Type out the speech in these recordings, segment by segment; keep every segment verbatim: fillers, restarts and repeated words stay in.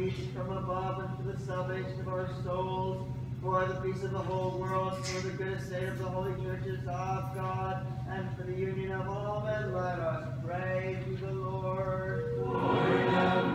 peace from above and for the salvation of our souls, for the peace of the whole world, for the good estate of the holy churches of God, and for the union of all men, let us pray to the Lord. Lord, have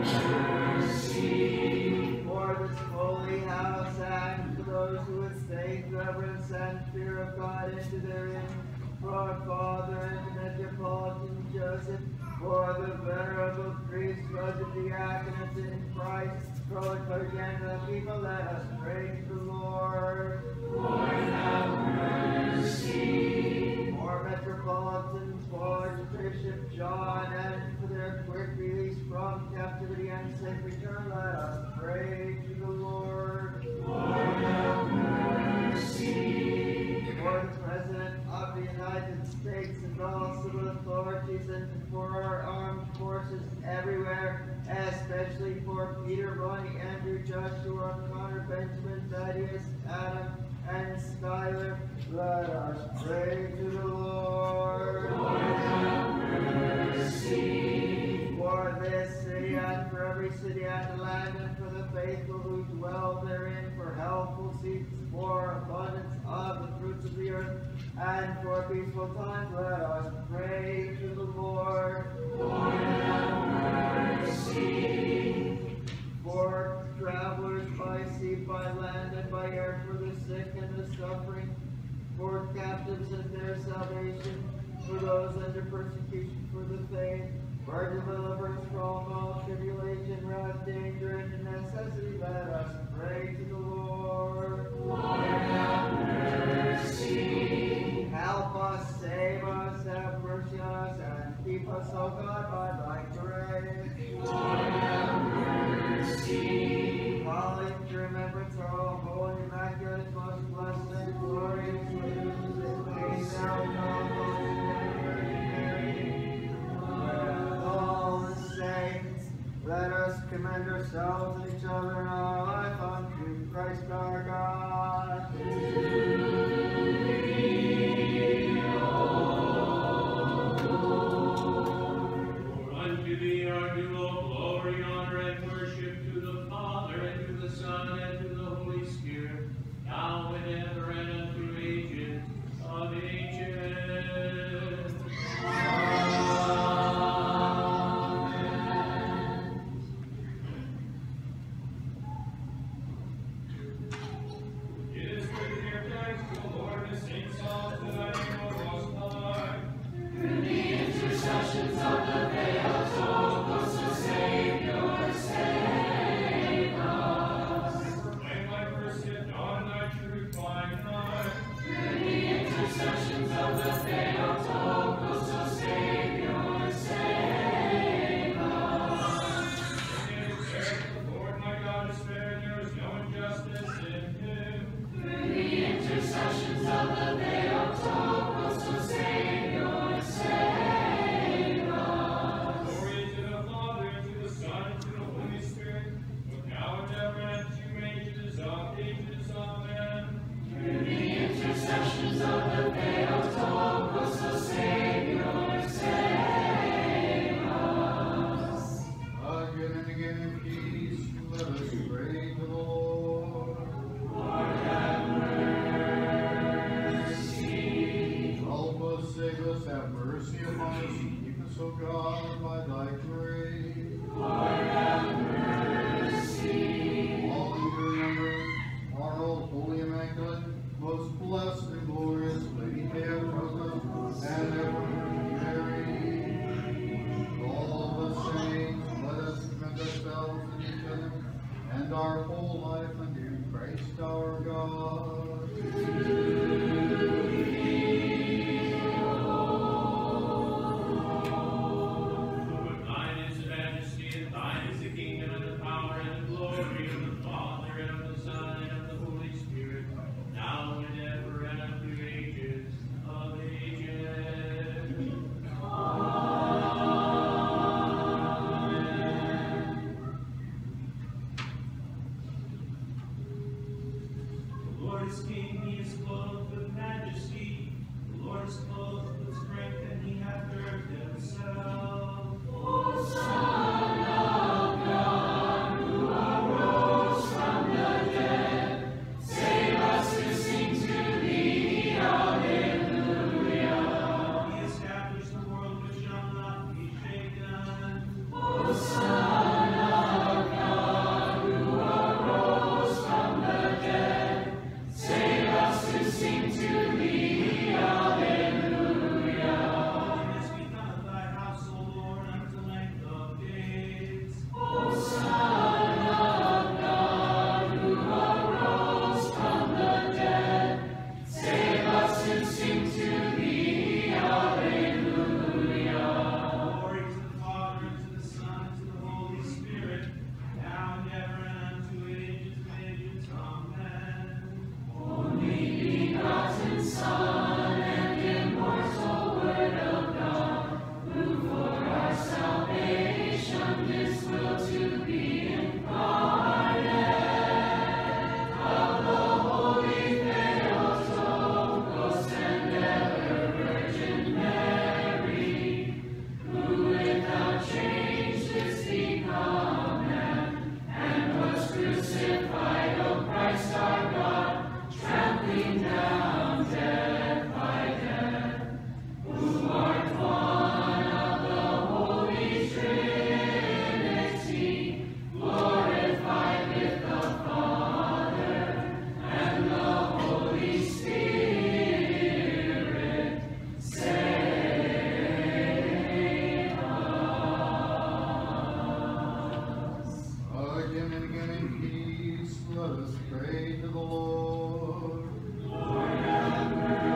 mercy. For this holy house, and for those who with faith, reverence, and fear of God enter therein, for our Father and Metropolitan Joseph, for the venerable priest, for the diaconate in Christ, for the clergy and the people, let us pray to the Lord. Lord, have mercy. For metropolitans, for Bishop John, and for their quick release from captivity and safe return, let us pray to the Lord. Lord, have mercy. For the President of the United States and all civil authorities, and for our armed forces everywhere, especially for Peter, Ronnie, Andrew, Joshua, Connor, Benjamin, Thaddeus, Adam, and Skylar, let us pray to the Lord. Lord, have mercy. For this city and for every city and land, and for the faithful who dwell therein, for healthful seats, for abundance of the fruits of the earth, and for peaceful times, let us pray to the Lord. Lord, have mercy. For travelers by sea, by land, and by air, for the sick and the suffering, for captives and their salvation, for those under persecution for the faith, for deliverance from all tribulation, wrath, danger, and necessity, let us pray to the Lord. Lord, have mercy. Help us, save us, have mercy on us, and keep us, O God, by thy grace. Lord, have mercy. Calling to remembrance our all holy, immaculate, most blessed, and glorious Lady, now and all all the saints, let us commend ourselves and each other in our life unto Christ our God. Unto thee are due all glory, honor, and worship, to the Father, and to the Son, and to the Holy Spirit, now and ever, and unto ages of ages. It is good to hear thanks to the Lord and sing psalms to thy name, O Most High. Through the intercessions of the veiled hope, O Savior, save us. When my first hit dawn, thy truth blind night. Through the intercessions of the veiled hope, O Savior, save us. In his prayer, the Lord my God is fair, and there is no injustice in him. Through the intercessions of the veiled hope, O Savior, save us. Glory to the Father, and to the Son, and to the Holy Spirit, both now and ever, and to ages of ages. Amen. Through the intercessions of the veiled hope, O Savior, save us. Again and again in peace, let us pray to the Lord. Lord, have mercy. Help us, save us, have mercy upon us, and keep us, O God, by thy grace. Lord, have mercy. All in your remembrance, our all holy, immaculate, most blessed and glorious Lady Theotokos, and ever Mary. All the saints, let us commend ourselves and each other, and our whole life unto Christ our God. Lord, thine is the majesty, and thine is the kingdom, and the power, and the glory of the Father, and of the Son, and of the Holy Spirit, now and ever, and unto ages of ages. The Lord is King, he is clothed with majesty. The Lord is clothed with strength, and he hath girded himself. O Son of God, who art begin in peace. Let us pray to the Lord. Lord have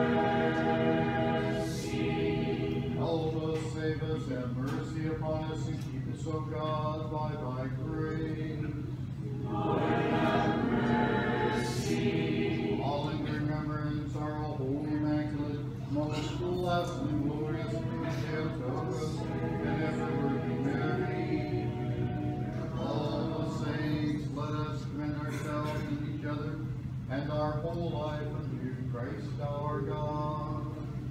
mercy. Help us, save us, have mercy upon us, and keep us, O God, by thy grace. Lord have mercy. All in remembrance our holy, immaculate, most blessed and glorious Virgin Theotokos, and ever Virgin Mary. All the saints, let us commend ourselves and each other and our whole life unto Christ our God.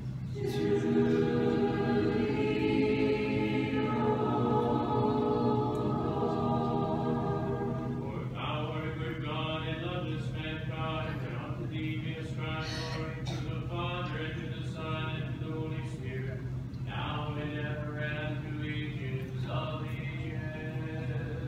For thou art a good God and lovest mankind, and unto thee we ascribe glory to the Father, and to the Son, and to the Holy Spirit, now and ever, and to ages of ages.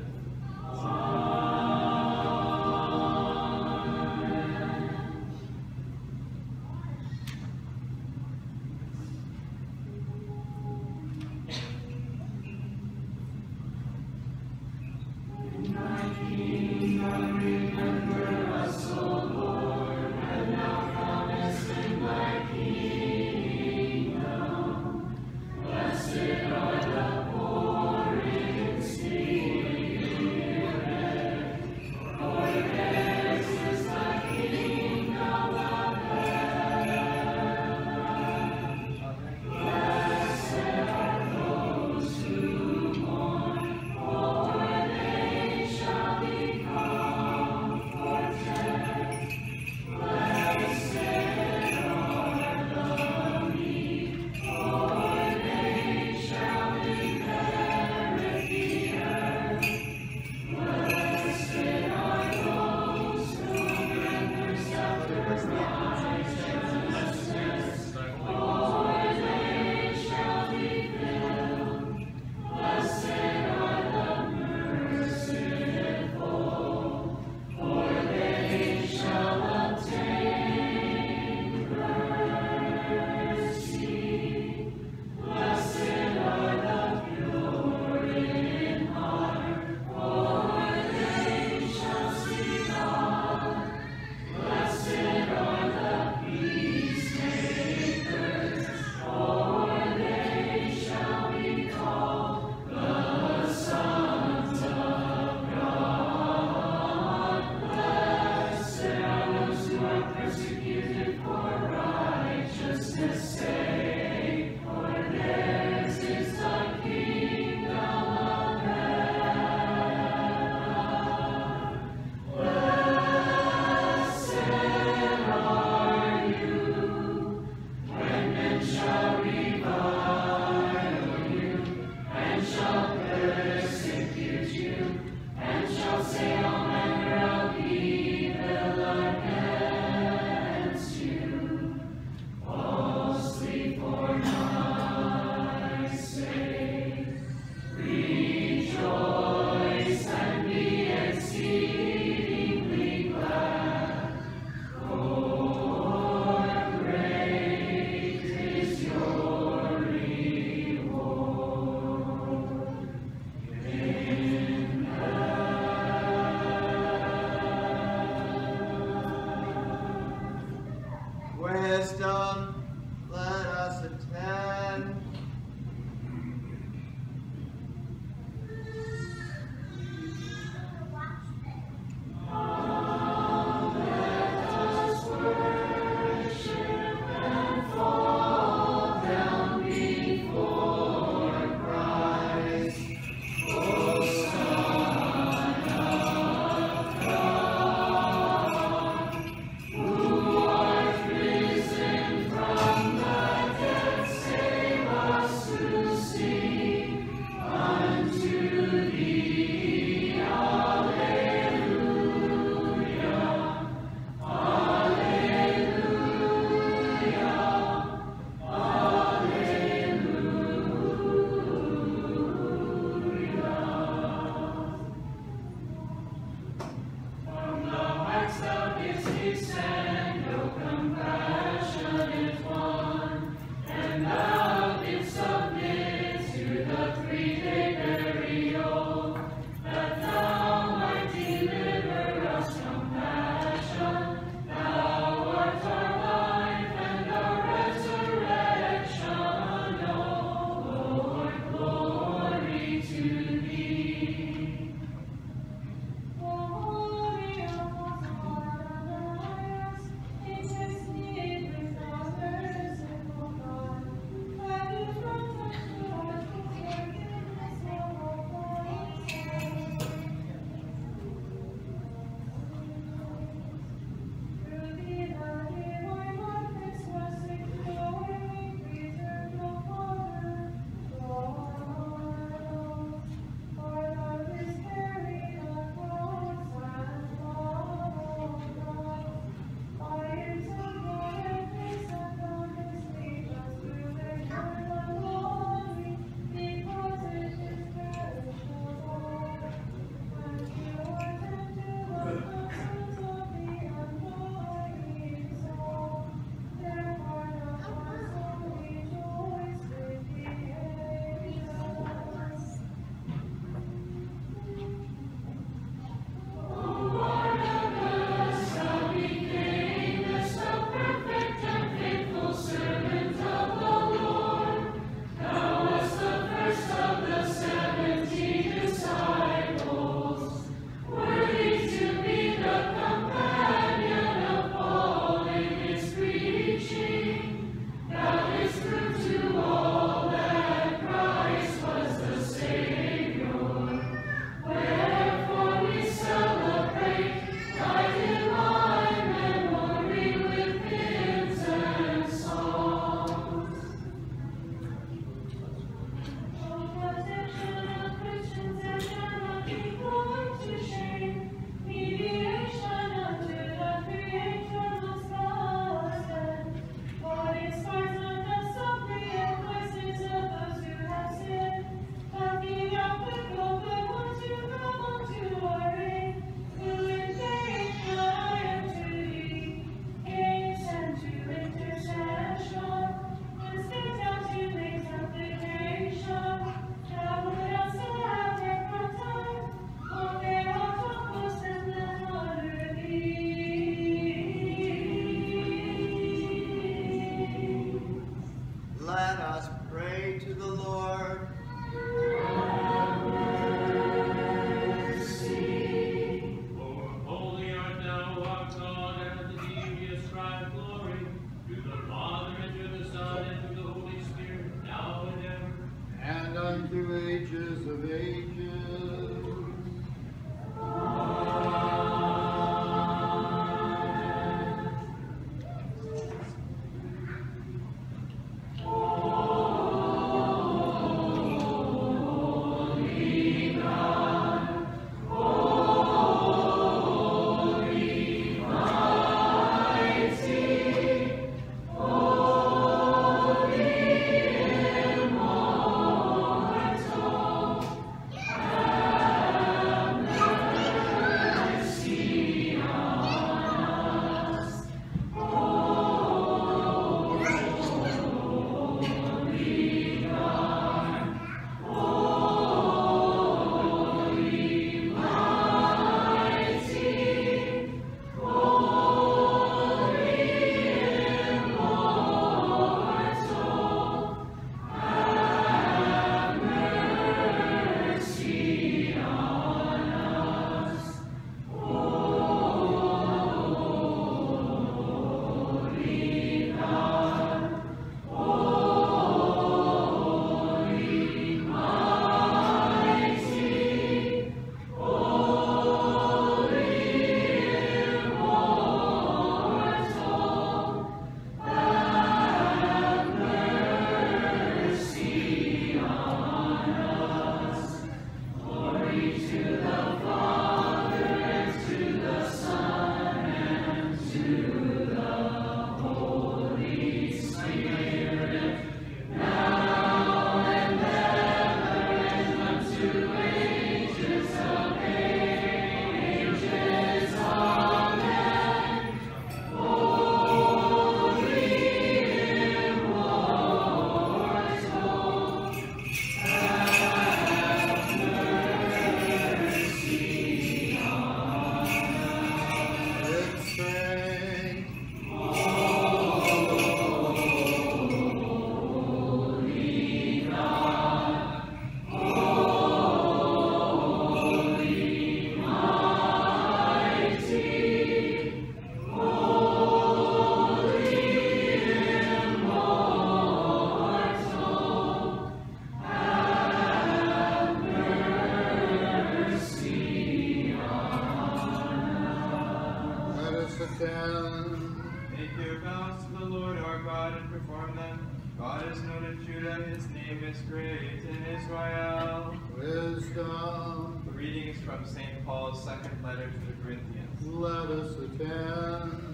attend. Make your vows to the Lord our God and perform them. God is known in Judah, his name is great in Israel. Wisdom. The reading is from Saint Paul's second letter to the Corinthians. Let us attend.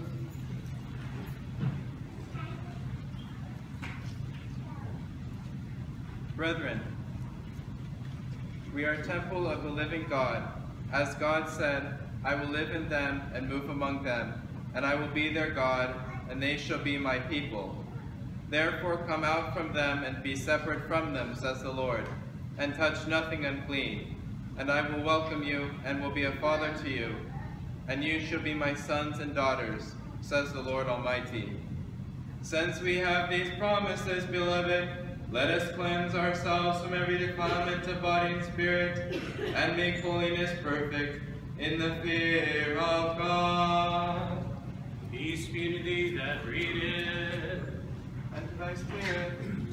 Brethren, we are a temple of the living God. As God said, I will live in them and move among them, and I will be their God, and they shall be my people. Therefore come out from them and be separate from them, says the Lord, and touch nothing unclean. And I will welcome you, and will be a father to you, and you shall be my sons and daughters, says the Lord Almighty. Since we have these promises, beloved, let us cleanse ourselves from every defilement of body and spirit, and make holiness perfect in the fear of God. Peace be to thee that readeth, And to thy spirit.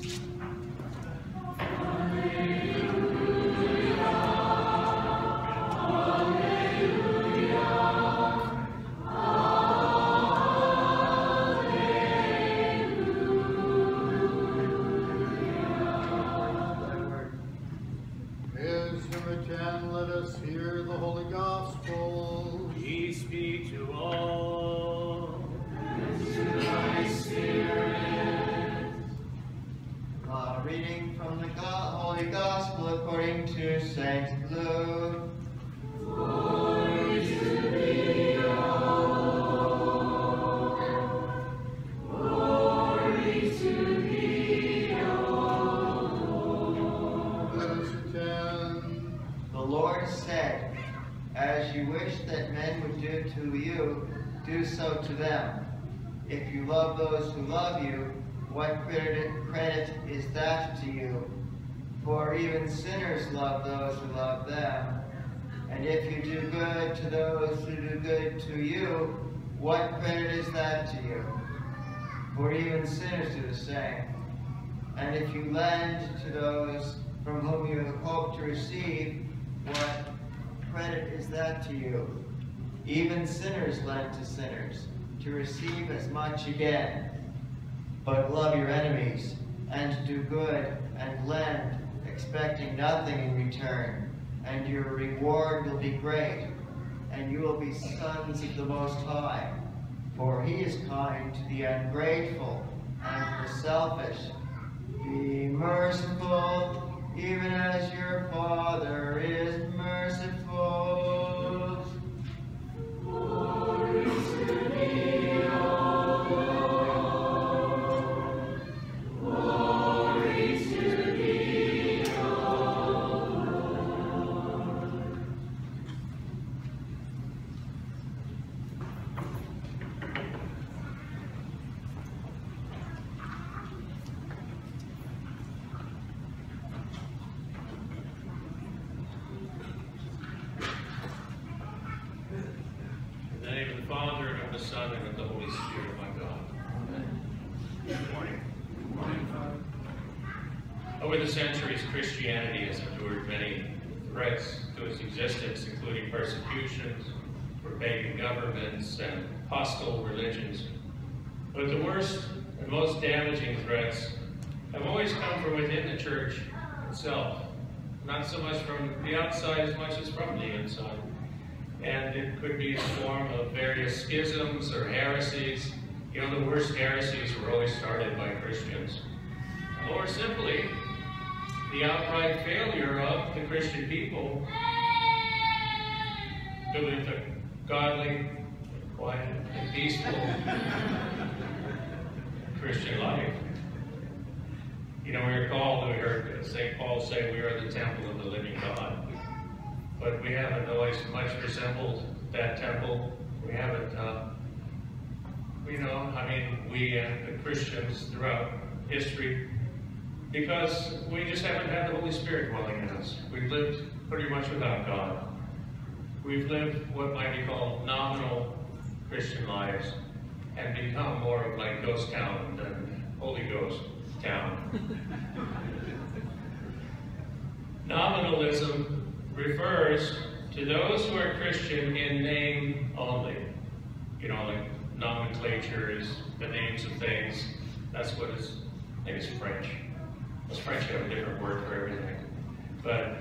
Again, let us hear the Holy Gospel. peace be to all. And to thy spirit. A reading from the Go- Holy Gospel according to Saint Luke. Glory to thee, O Lord. Glory to thee, O Lord. Let us attend. The Lord said, as you wish that men would do to you, do so to them. If you love those who love you, what credit, credit is that to you? For even sinners love those who love them. And if you do good to those who do good to you, what credit is that to you? For even sinners do the same. And if you lend to those from whom you hope to receive, what credit is that to you? Even sinners lend to sinners, to receive as much again. But love your enemies, and do good, and lend, expecting nothing in return, and your reward will be great, and you will be sons of the Most High. For he is kind to the ungrateful and the selfish. Be merciful, even as your Father is merciful. Glory to thee, O Lord. Glory to thee, O Lord. In the name of the Father, and of the Son, and of the Holy Spirit, my God. Amen. Good morning. Good morning, Father. Over the centuries, Christianity has endured many threats to its existence, including persecutions for pagan governments and hostile religions. But the worst and most damaging threats have always come from within the church itself, not so much from the outside as much as from the inside. And it could be in the form of various schisms or heresies. You know, the worst heresies were always started by Christians. Or simply, the outright failure of the Christian people to live a godly, quiet, and peaceful Christian life. You know, we are called, we heard Saint Paul say, we are the temple of the living God. But we haven't always much resembled that temple. We haven't, uh, you know, I mean, we and the Christians throughout history, because we just haven't had the Holy Spirit dwelling in us. We've lived pretty much without God. We've lived what might be called nominal Christian lives and become more of like ghost town than Holy Ghost town. Nominalism refers to those who are Christian in name only. you know, like nomenclature is the names of things. That's what is, maybe it's French. Well, French have a different word for everything. But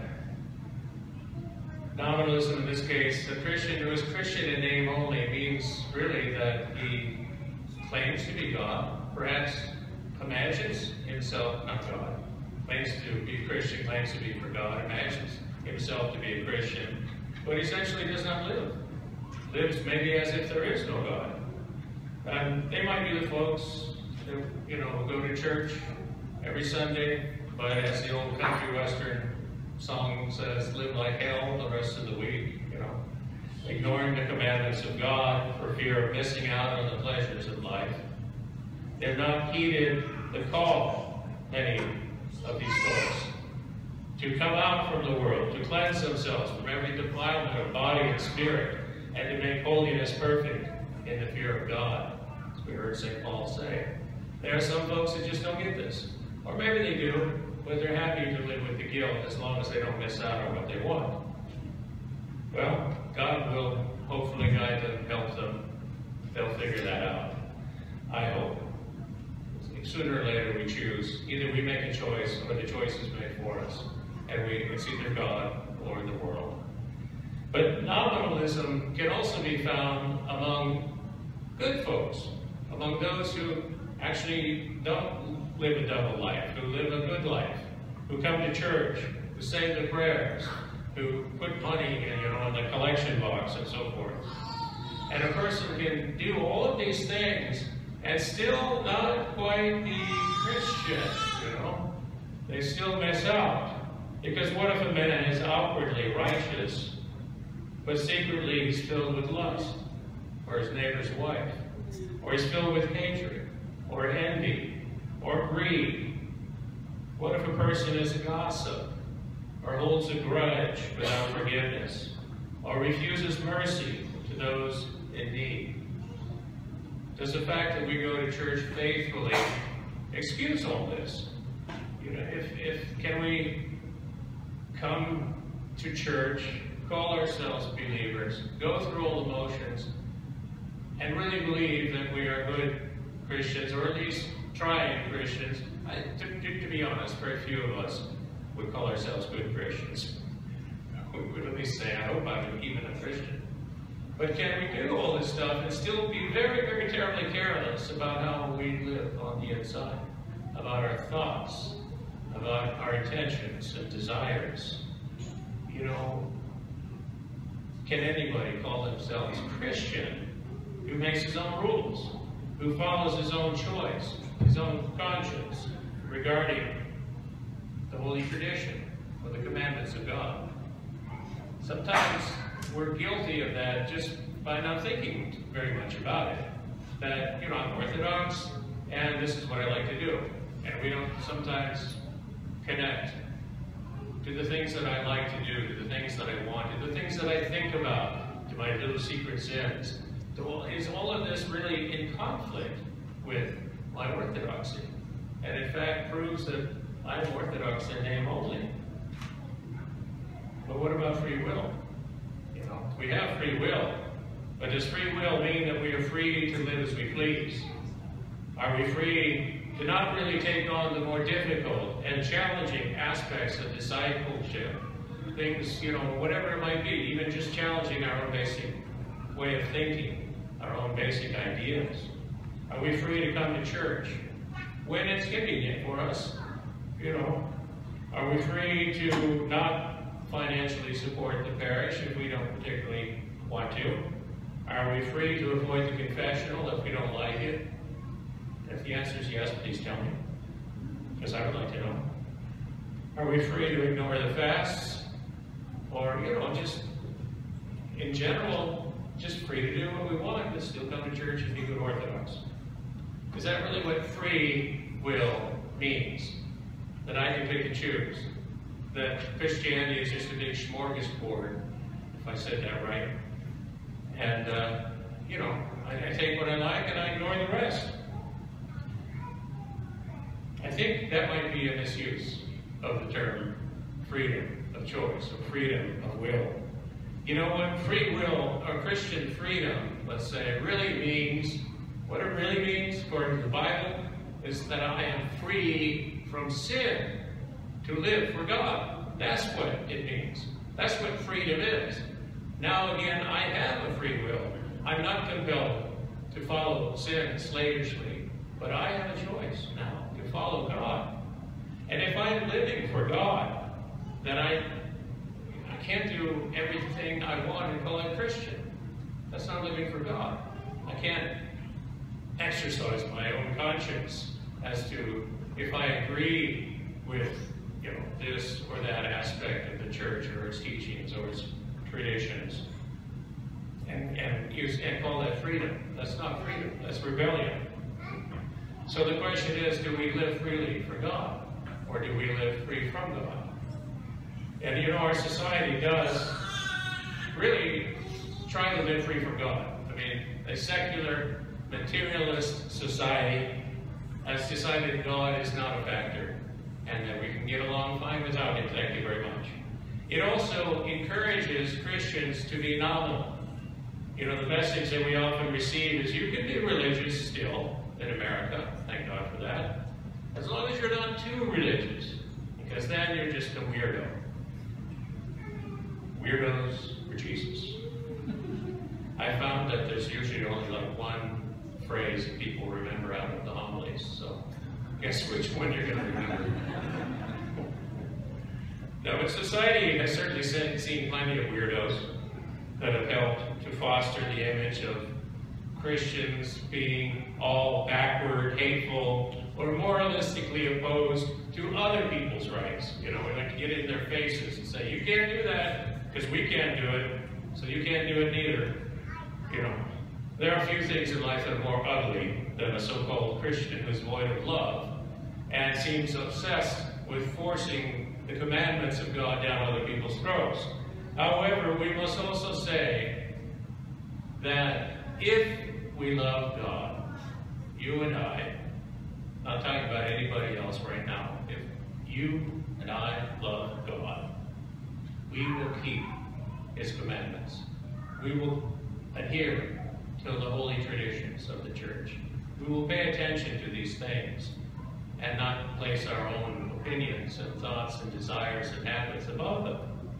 nominalism in this case, a Christian who is Christian in name only means really that he claims to be God, perhaps imagines himself, not God, claims to be Christian, claims to be for God, imagines himself to be a Christian, but essentially does not live. Lives maybe as if there is no God. And they might be the folks that, you know, go to church every Sunday, but as the old country western song says, live like hell the rest of the week, you know, ignoring the commandments of God for fear of missing out on the pleasures of life. They've not heeded the call, many of these folks, to come out from the world, to cleanse themselves from every defilement of body and spirit, and to make holiness perfect in the fear of God, as we heard Saint Paul say. There are some folks that just don't get this. Or maybe they do, but they're happy to live with the guilt as long as they don't miss out on what they want. Well, God will hopefully guide them, help them. They'll figure that out. I hope. Sooner or later we choose. Either we make a choice or the choice is made for us. And we, it's either God or the world. But nominalism can also be found among good folks, among those who actually don't live a double life, who live a good life, who come to church, who say the prayers, who put money in, you know, in the collection box and so forth. And a person can do all of these things and still not quite be Christian, you know. They still miss out. Because what if a man is outwardly righteous, but secretly he's filled with lust, or his neighbor's wife, or he's filled with hatred, or envy, or greed? What if a person is a gossip, or holds a grudge without forgiveness, or refuses mercy to those in need? Does the fact that we go to church faithfully excuse all this? You know, if, if can we come to church, call ourselves believers, go through all the motions, and really believe that we are good Christians, or at least trying Christians? I, to, to, to be honest, very few of us would call ourselves good Christians. We would at least say, I hope I'm even a Christian. But can we do all this stuff and still be very, very terribly careless about how we live on the inside, about our thoughts, about our intentions and desires? You know, can anybody call themselves Christian who makes his own rules, who follows his own choice, his own conscience regarding the holy tradition or the commandments of God? Sometimes we're guilty of that just by not thinking very much about it. That, you know, I'm Orthodox, and this is what I like to do. And we don't sometimes connect to the things that I like to do, to the things that I want, to the things that I think about, to my little secret sins. Is all of this really in conflict with my orthodoxy? And in fact proves that I'm Orthodox in name only. But what about free will? You know, we have free will, but does free will mean that we are free to live as we please? Are we free to not really take on the more difficult and challenging aspects of discipleship? Things, you know, whatever it might be, even just challenging our own basic way of thinking, our own basic ideas. Are we free to come to church when it's convenient for us? You know, are we free to not financially support the parish if we don't particularly want to? Are we free to avoid the confessional if we don't like it? If the answer is yes, please tell me, because I would like to know. Are we free to ignore the fasts? Or, you know, just in general, just free to do what we want, but still come to church and be good Orthodox? Is that really what free will means? That I can pick and choose? That Christianity is just a big smorgasbord, if I said that right? And, uh, you know, I, I take what I like and I ignore the rest. I think that might be a misuse of the term freedom of choice, or freedom of will. You know what free will, or Christian freedom, let's say, really means, what it really means, according to the Bible, is that I am free from sin to live for God. That's what it means. That's what freedom is. Now again, I have a free will. I'm not compelled to follow sin slavishly, but I have a choice now to follow God. And if I'm living for God, then I, I can't do everything I want and call it Christian. That's not living for God. I can't exercise my own conscience as to if I agree with, you know, this or that aspect of the church or its teachings or its traditions, and and use and call that freedom. That's not freedom. That's rebellion. So the question is, do we live freely for God, or do we live free from God? And you know, our society does really try to live free from God. I mean, a secular, materialist society has decided God is not a factor, and that we can get along fine without Him. Thank you very much. It also encourages Christians to be nominal. You know, the message that we often receive is you can be religious still in America, thank God for that, as long as you're not too religious, because then you're just a weirdo. Weirdos for Jesus. I found that there's usually only like one phrase that people remember out of the homilies, so guess which one you're going to remember. Now, but society has certainly seen plenty of weirdos that have helped to foster the image of Christians being all backward, hateful, or moralistically opposed to other people's rights. You know, we like to get in their faces and say, you can't do that because we can't do it, so you can't do it neither. You know, there are few things in life that are more ugly than a so-called Christian who's void of love and seems obsessed with forcing the commandments of God down other people's throats. However, we must also say that if we love God, you and I, not talking about anybody else right now, if you and I love God, we will keep His commandments. We will adhere to the holy traditions of the church. We will pay attention to these things and not place our own opinions and thoughts and desires and habits above them.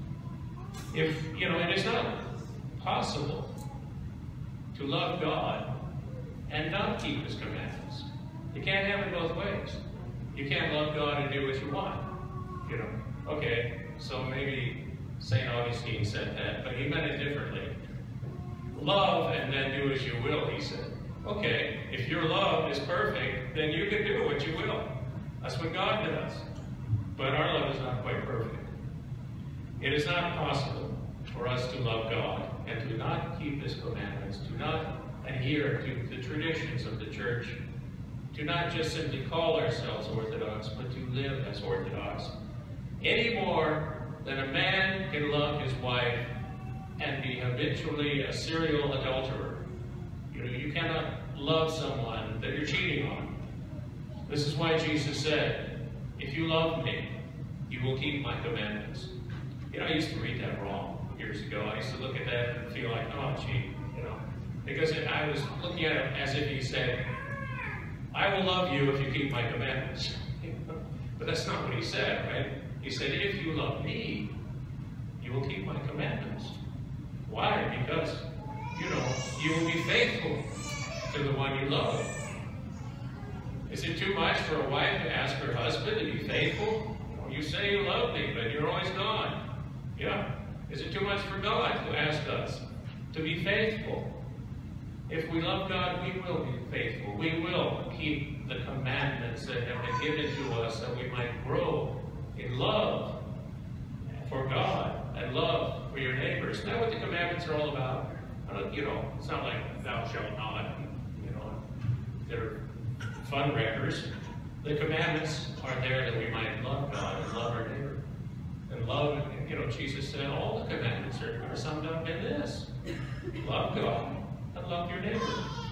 If, you know, it is not possible to love God and not keep His commandments. You can't have it both ways. You can't love God and do what you want. You know, okay, so maybe Saint Augustine said that, but he meant it differently. Love and then do as you will, he said. Okay, if your love is perfect, then you can do what you will. That's what God does. But our love is not quite perfect. It is not possible for us to love God and to not keep His commandments, to not adhere to the traditions of the church, to not just simply call ourselves Orthodox, but to live as Orthodox, any more than a man can love his wife and be habitually a serial adulterer. You know, you cannot love someone that you're cheating on. This is why Jesus said, if you love me, you will keep my commandments. You know, I used to read that wrong years ago. I used to look at that and feel like, oh, gee, you know, because it, I was looking at it as if he said, I will love you if you keep my commandments. But that's not what he said, right? He said, if you love me, you will keep my commandments. Why? Because, you know, you will be faithful to the one you love. Is it too much for a wife to ask her husband to be faithful? You say you love me, but you're always gone. Yeah. Is it too much for God to ask us to be faithful? If we love God, we will be faithful. We will keep the commandments that have been given to us that we might grow in love for God and love for your neighbors. Isn't that what the commandments are all about? I don't, you know, it's not like thou shalt not, you know, they're fun wreckers. The commandments are there that we might love God and love our neighbor. And love, you know, Jesus said all the commandments are, are summed up in this. Love God and love your neighbor.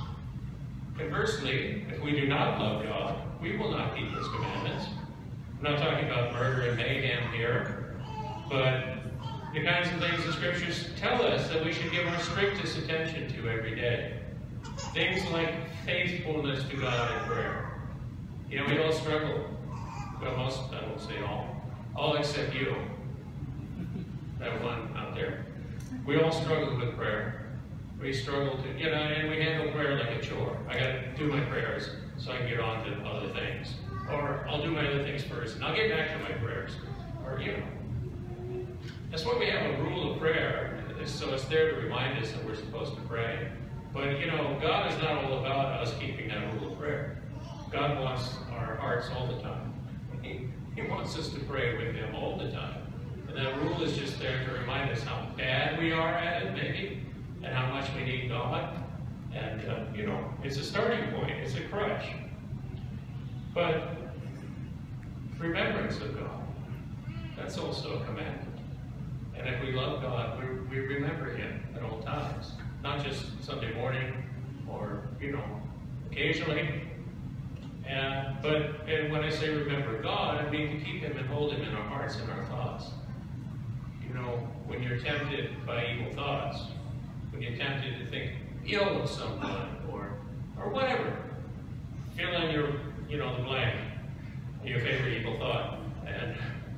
Conversely, if we do not love God, we will not keep His commandments. I'm not talking about murder and mayhem here, but the kinds of things the scriptures tell us that we should give our strictest attention to every day. Things like faithfulness to God in prayer. You know, we all struggle. Well, most, I won't say all. All except you. That one out there. We all struggle with prayer. We struggle to, you know, and we handle prayer like a chore. I got to do my prayers so I can get on to other things. Or I'll do my other things first, and I'll get back to my prayers. Or, you know. That's why we have a rule of prayer. So it's there to remind us that we're supposed to pray. But, you know, God is not all about us keeping that rule of prayer. God wants our hearts all the time. He, he wants us to pray with Him all the time. And that rule is just there to remind us how bad we are at it, maybe, and how much we need God. And, uh, you know, it's a starting point. It's a crutch. But remembrance of God, that's also a commandment. And if we love God, we, we remember Him at all times. Not just Sunday morning or, you know, occasionally. And, but and when I say remember God, I mean to keep Him and hold Him in our hearts and our thoughts. You know, when you're tempted by evil thoughts, when you're tempted to think ill of someone or or whatever, fill in your, you know, the blank, your favorite evil thought. And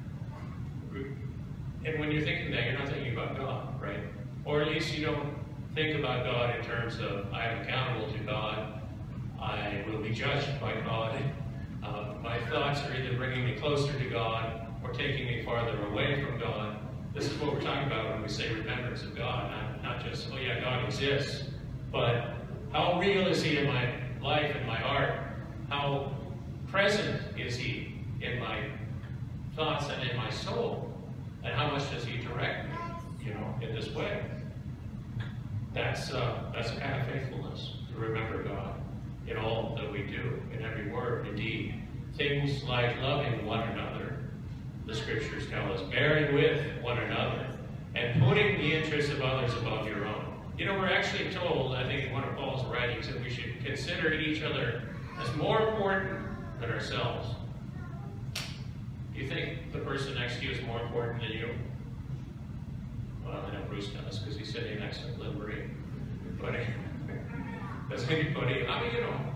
and when you're thinking that, you're not thinking about God, right? Or at least you don't think about God in terms of, I am accountable to God, I will be judged by God, uh, my thoughts are either bringing me closer to God or taking me farther away from God. This is what we're talking about when we say remembrance of God, not, not just, oh yeah, God exists, but how real is He in my life and my heart? How present is He in my thoughts and in my soul? And how much does He direct me, you know, in this way? That's, uh, that's a kind of faithfulness, to remember God in all that we do, in every word, indeed. Things like loving one another, the scriptures tell us, bearing with one another, and putting the interests of others above your own. You know, we're actually told, I think in one of Paul's writings, that we should consider each other as more important than ourselves. Do you think the person next to you is more important than you? Well, I know Bruce does, because he's sitting next to Lynn Marie. But does anybody, I mean, you know,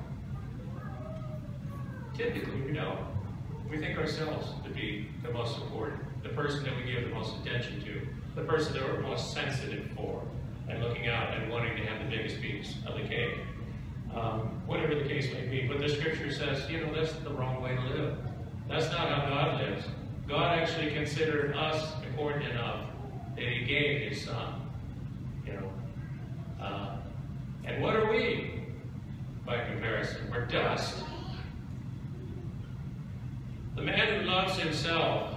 typically we don't. We think ourselves to be the most important, the person that we give the most attention to, the person that we're most sensitive for, and looking out and wanting to have the biggest piece of the cake. Um, whatever the case may be. But the scripture says, you know, that's the wrong way to live. That's not how God lives. God actually considered us important enough that He gave His Son. You know. Uh, and what are we by comparison? We're dust. The man who loves himself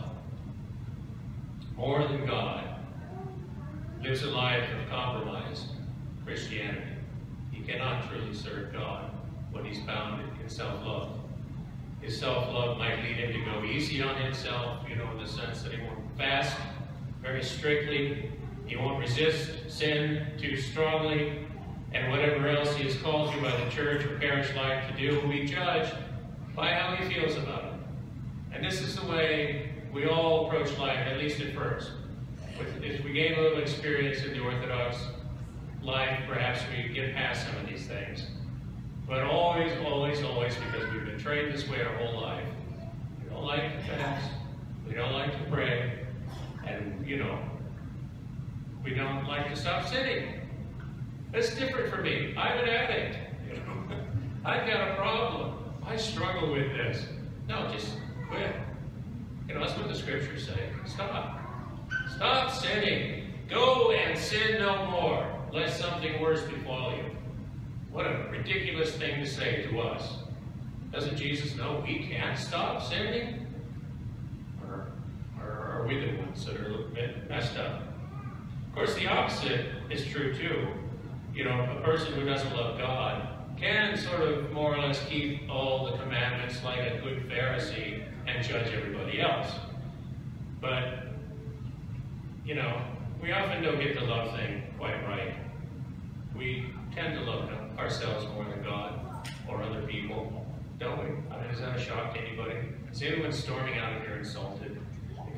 more than God lives a life of compromised Christianity. He cannot truly serve God when he's bound in self-love. His self-love might lead him to go easy on himself, you know, in the sense that he won't fast very strictly, he won't resist sin too strongly, and whatever else he is called to by the church or parish life to do will be judged by how he feels about it. And this is the way we all approach life, at least at first. If we gain a little experience in the Orthodox life, perhaps we get past some of these things. But always, always, always, because we've been trained this way our whole life, we don't like to fast, we don't like to pray, and, you know, we don't like to stop sinning. That's different for me. I'm an addict. You know? I've got a problem. I struggle with this. No, just quit. You know, that's what the scriptures say. Stop. Stop sinning. Go and sin no more, lest something worse befall you. What a ridiculous thing to say to us. Doesn't Jesus know we can't stop sinning? Or, or are we the ones that are a little bit messed up? Of course, the opposite is true too. You know, a person who doesn't love God can sort of more or less keep all the commandments like a good Pharisee and judge everybody else. But, you know, we often don't get the love thing quite right. We tend to love ourselves more than God or other people, don't we? I mean, is that a shock to anybody? Is anyone storming out of here insulted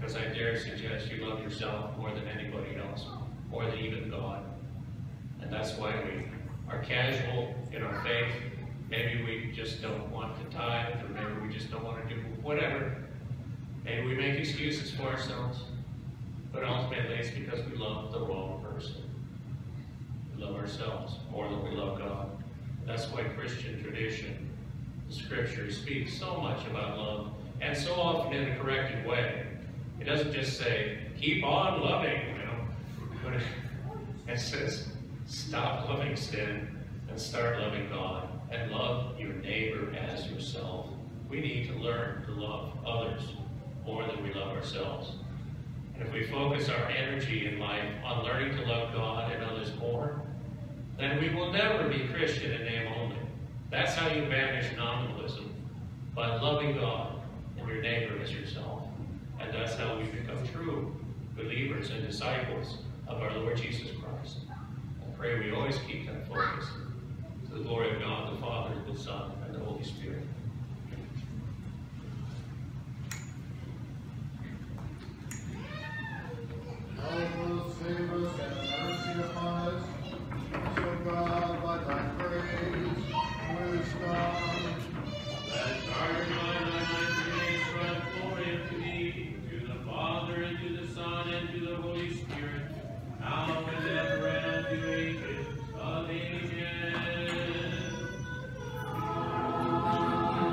because I dare suggest you love yourself more than anybody else, more than even God. And that's why we are casual in our faith. Maybe we just don't want to tithe, or maybe we just don't want to do whatever. Maybe we make excuses for ourselves. But ultimately it's because we love the wrong person. We love ourselves more than we love God. That's why Christian tradition, the scripture, speaks so much about love, and so often in a corrected way. It doesn't just say, keep on loving, you know, but it says, stop loving sin and start loving God, and love your neighbor as yourself. We need to learn to love others more than we love ourselves. And if we focus our energy in life on learning to love God and others more, then we will never be Christian in name only. That's how you banish nominalism, by loving God and your neighbor as yourself. And that's how we become true believers and disciples of our Lord Jesus Christ. I pray we always keep that focus, to the glory of God, the Father, the Son, and the Holy Spirit. Help us, save us, have mercy upon us. So God, by thy praise, wisdom, Let guard my mind remain from glory to thee, to the Father, and to the Son, and to the Holy Spirit, now and ever, and to ages of ages.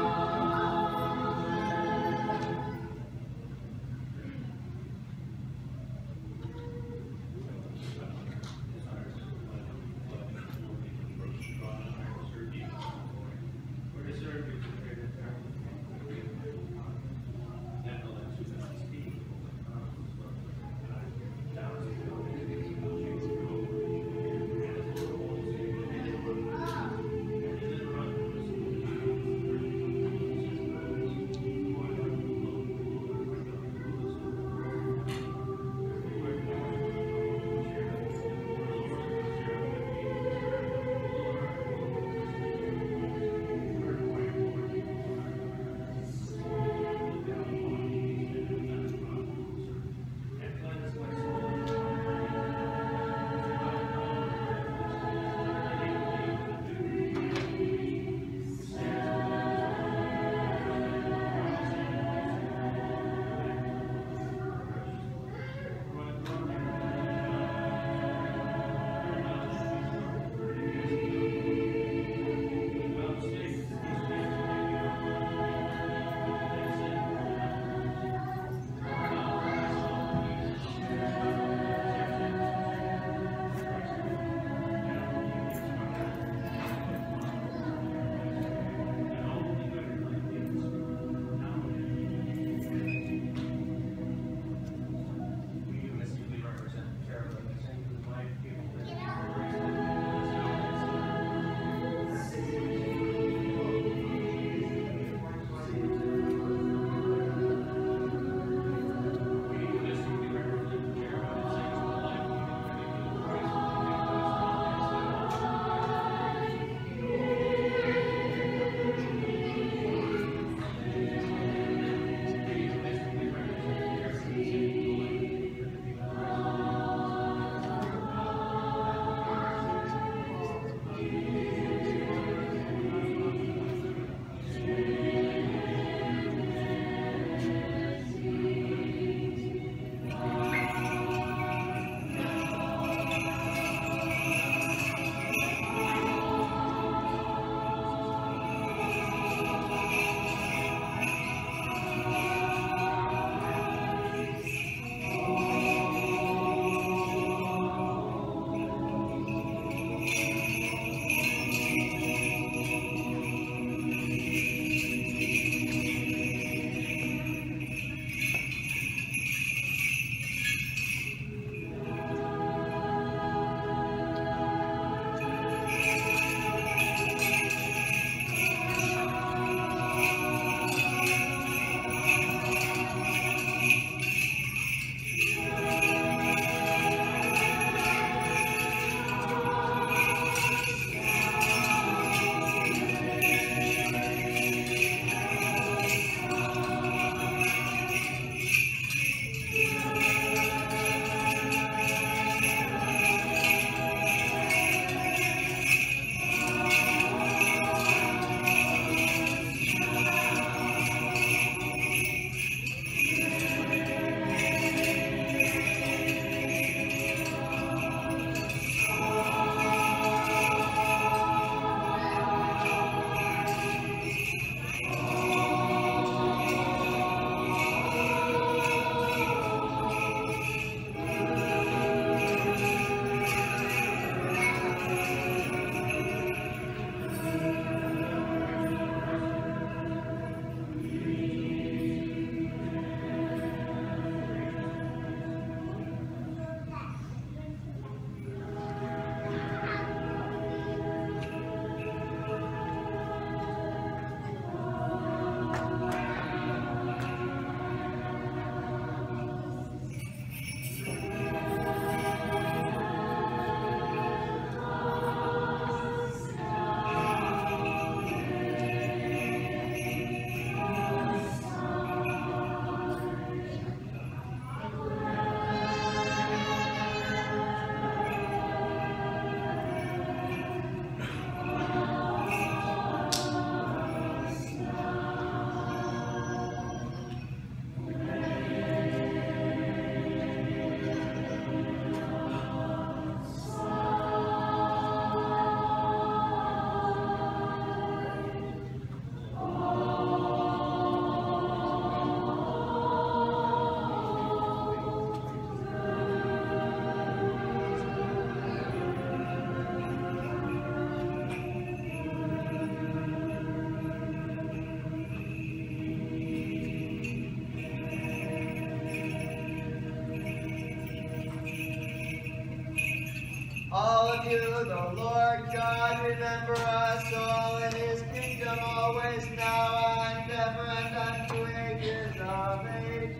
you, the Lord God, remember us all in his kingdom, always now and ever and unto ages of ages.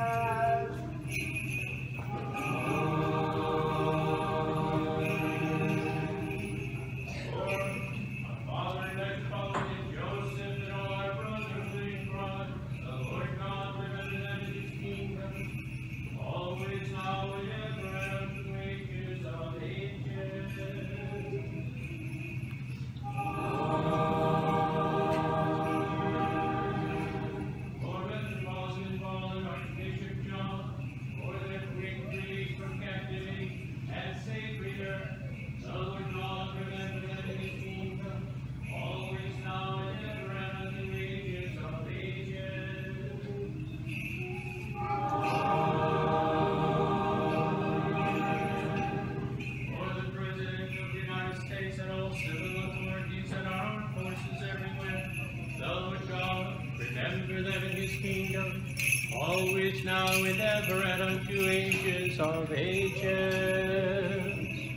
Father, let's follow in Joseph and all our brothers in Christ. The Lord God, remember them in his kingdom, always now and ever and unto ages of ages. For Metropolitan Father, Archbishop John, for their quick release from captivity and safe return, the Lord God, remember them in his kingdom, always now and ever and unto ages of ages. For the President of the United States and all civil authorities and armed forces everywhere, the Lord God, remember them in his kingdom, always now and ever and unto ages of ages.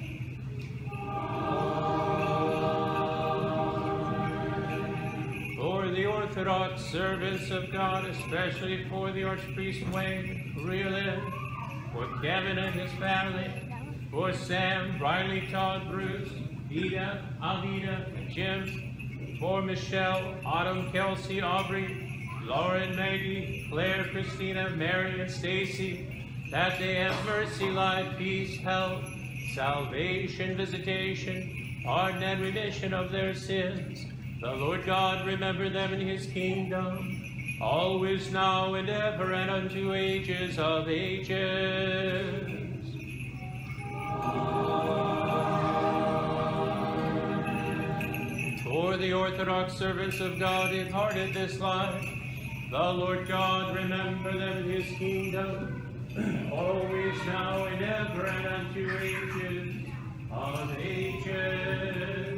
For the Orthodox servants of God, especially for the Archpriest Wayne, Reelin, for Kevin and his family, for Sam, Riley, Todd, Bruce, Ida, Alida, and Jim, for Michelle, Autumn, Kelsey, Aubrey, Lauren, Maggie, Claire, Christina, Mary, and Stacy, that they have mercy, life, peace, health, salvation, visitation, pardon, and remission of their sins. The Lord God remember them in his kingdom, always now and ever and unto ages of ages. For the Orthodox servants of God departed this life, the Lord God remember them in his kingdom, always now and ever and unto ages of ages.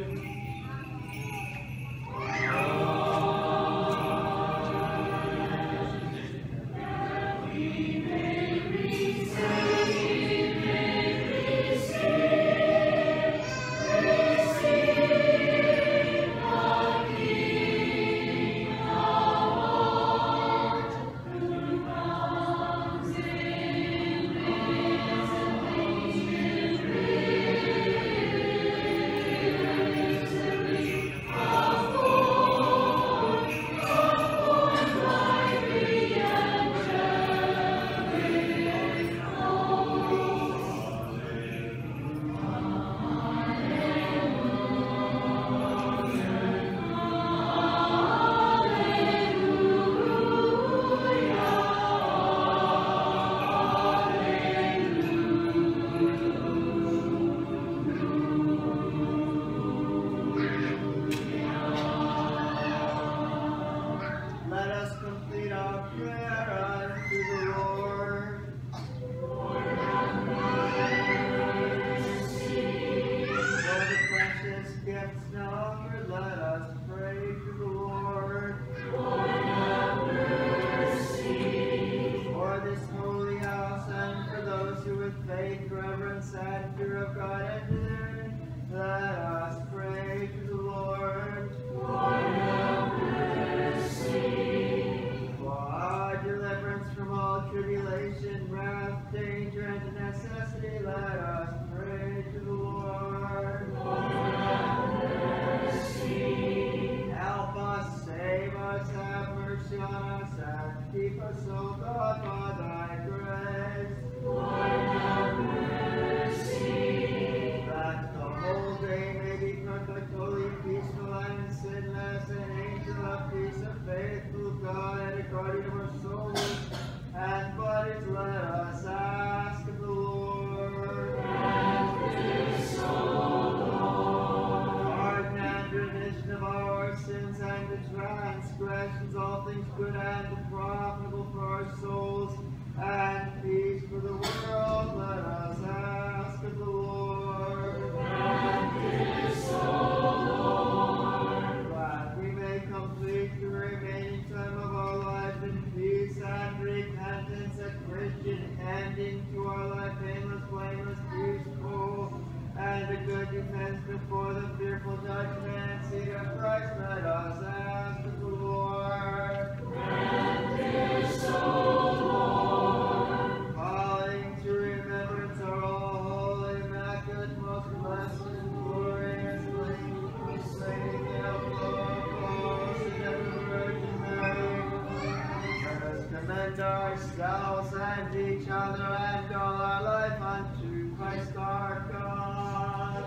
wonderful judgment and seat of Christ, let us ask the Lord. Grant this, O Lord. Calling to remembrance our all holy, immaculate, most blessed, and glorious Lady Theotokos and ever Virgin Mary, let us commend ourselves and each other and all our life unto Christ our God.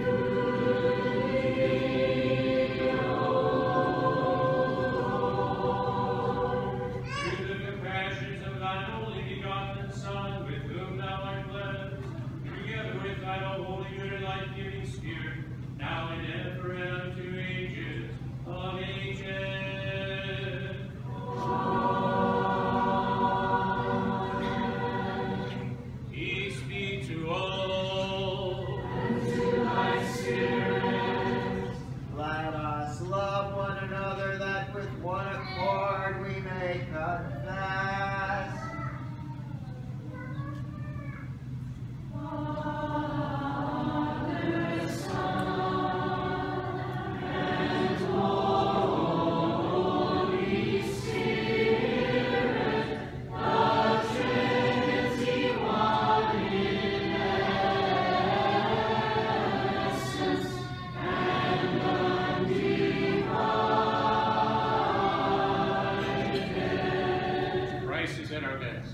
Through the compassions of thine only begotten Son, with whom thou art blessed, together with thine all holy good and life-giving Spirit, now and ever and unto ages of ages. Peace be to all. And to thy spirit. Let us love one another, that with one accord we may confess. Father, Son, and Holy Spirit, the Trinity one in essence and undivided. Christ is in our midst.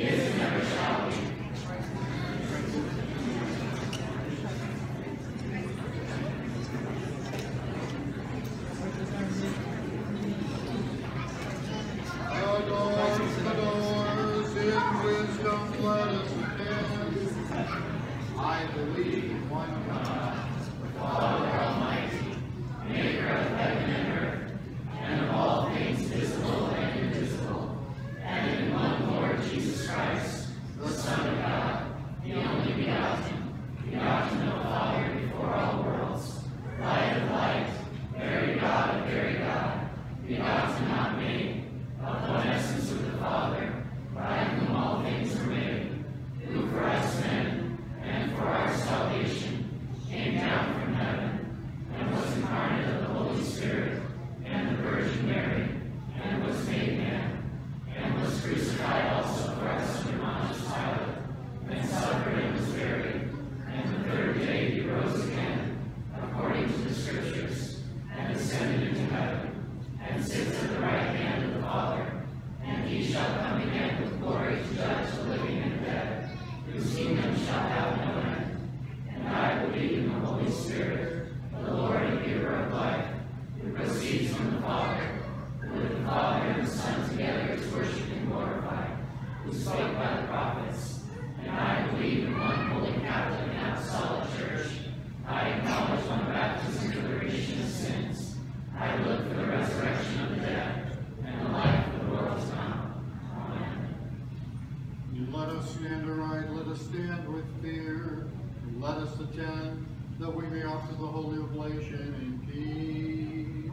Adores, adores, in wisdom let us attend. I believe in one God, the Father Almighty, maker of heaven and earth, and of all things visible and invisible, and in one Lord Jesus Christ, the Son of God, the only begotten, begotten of the Father before all worlds, light of light, very God of very God, begotten not made, of one essence with the Father, by whom all things were made, who for us men, and for our salvation, came down from heaven, and was incarnate of the Holy Spirit, and the Virgin Mary, and was made man, and was crucified also for us under Pontius Pilate, and suffered and was buried, and the third day he rose again, according to the Scriptures, and ascended into heaven, and sits at the right hand of the Father, and he shall come again with glory to judge the living and the dead, whose kingdom shall have no end. And I believe in the Holy Spirit, the Lord and giver of life, who proceeds from the Father, who with the Father and the Son together is worshipped and glorified, who spoke by the prophets. And I believe in one holy Catholic and apostolic Church. I acknowledge one baptism for the remission of sins. I look for the resurrection of the dead and the life of the world to come. Amen. Let us stand aright, let us stand with fear, and let us attend, that we may offer the holy oblation in peace.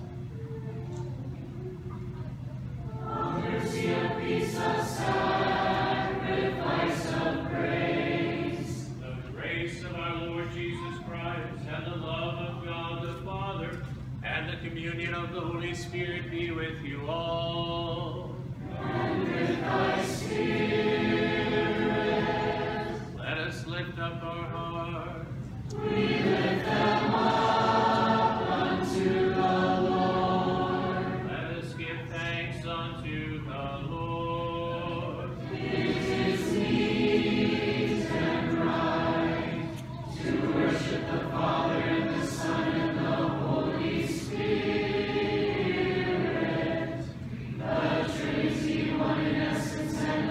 Mercy of peace, a sacrifice of praise. The grace of our Lord Jesus Christ, and the love of God the Father, and the communion of the Holy Spirit be with you all. And with thy spirit. Let us lift up our hearts. We lift them up unto the Lord. Let us give thanks unto the Lord. It is meet and right to worship the Father and the Son and the Holy Spirit, the Trinity one in essence and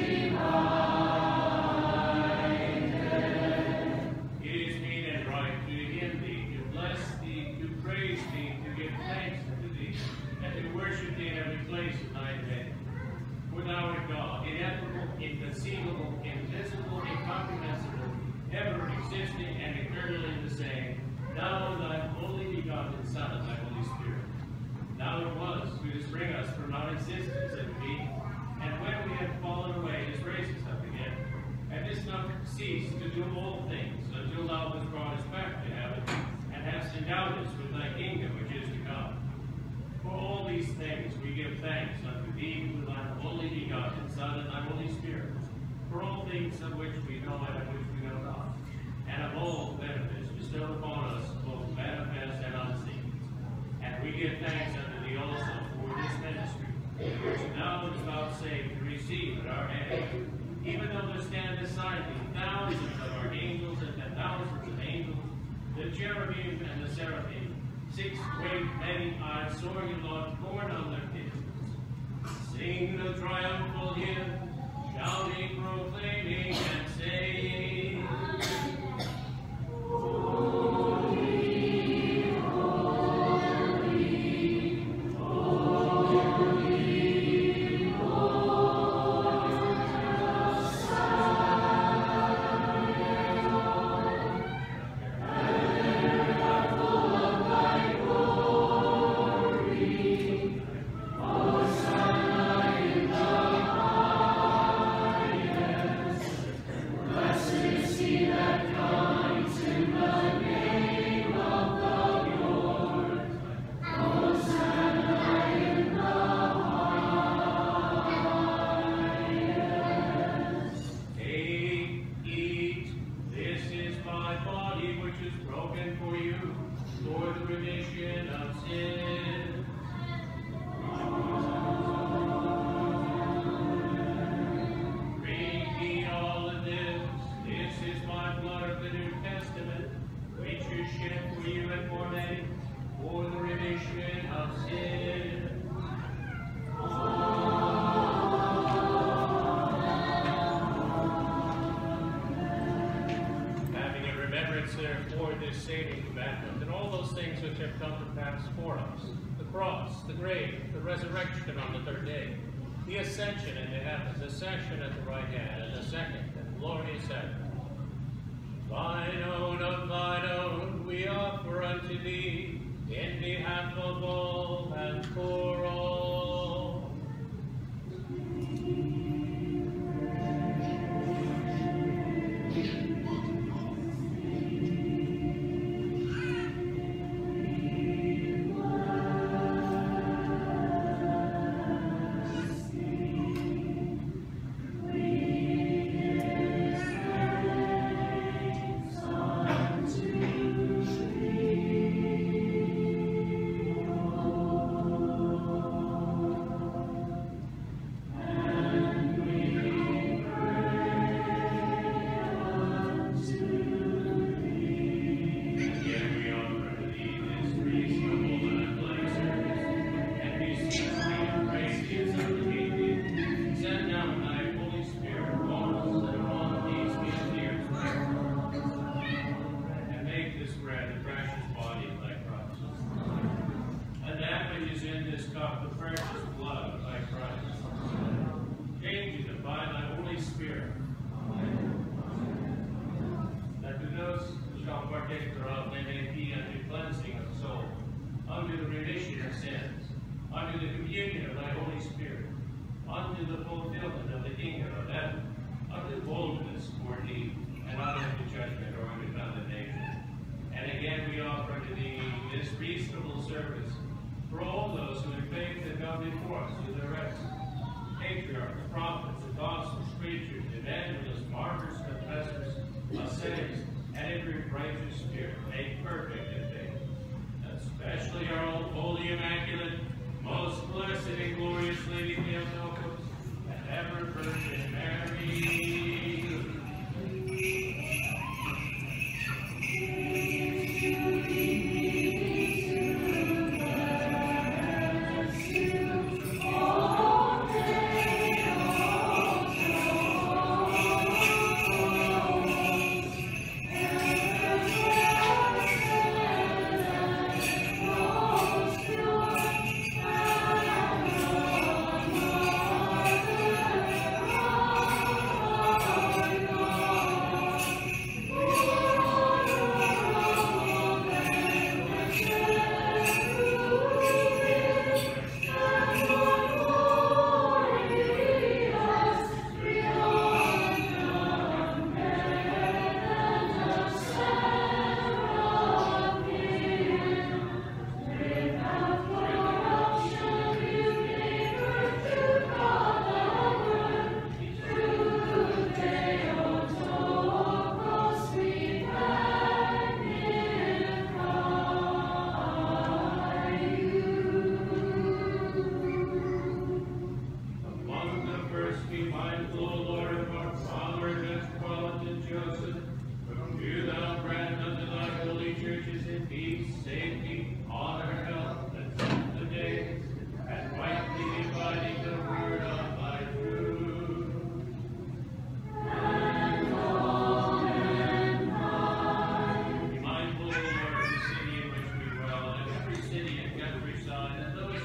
undivided. It is meet and right to hymn thee, to bless thee, to praise thee, to give thanks unto thee, and to worship thee in every place of thy name. For thou art God, ineffable, inconceivable, invisible, incomprehensible, ever existing and eternally the same, thou and thy only begotten Son and thy Holy Spirit. Thou it was who didst bring us from non-existence into being, and when we have fallen away, didst raise us up again, and didst not cease to do all things until thou hast brought us back to heaven, and hast endowed endow us with thy kingdom which is to come. For all these things we give thanks unto thee through thy only begotten Son and thy Holy Spirit, for all things of which we know and of which we know not, and of all benefits bestowed upon us, both manifest and unseen. And we give thanks unto thee also for this ministry, which thou wouldst vouchsafe to receive at our hands, even though there stand beside thee thousands of archangels and ten thousands of angels, the cherubim and the seraphim, six-winged, many-eyed, soaring aloft, borne on their pinions. Sing the triumphal hymn, shouting, proclaiming, and saying, therefore this saving commandment, and all those things which have come to pass for us, the cross, the grave, the resurrection on the third day, the ascension into heaven, the session at the right hand, and the second and glorious advent. Thine own of thine own we offer unto thee, in behalf of all and for all. Especially our old holy, immaculate, most blessed and glorious Lady Theotokos, and ever Virgin Mary. Oh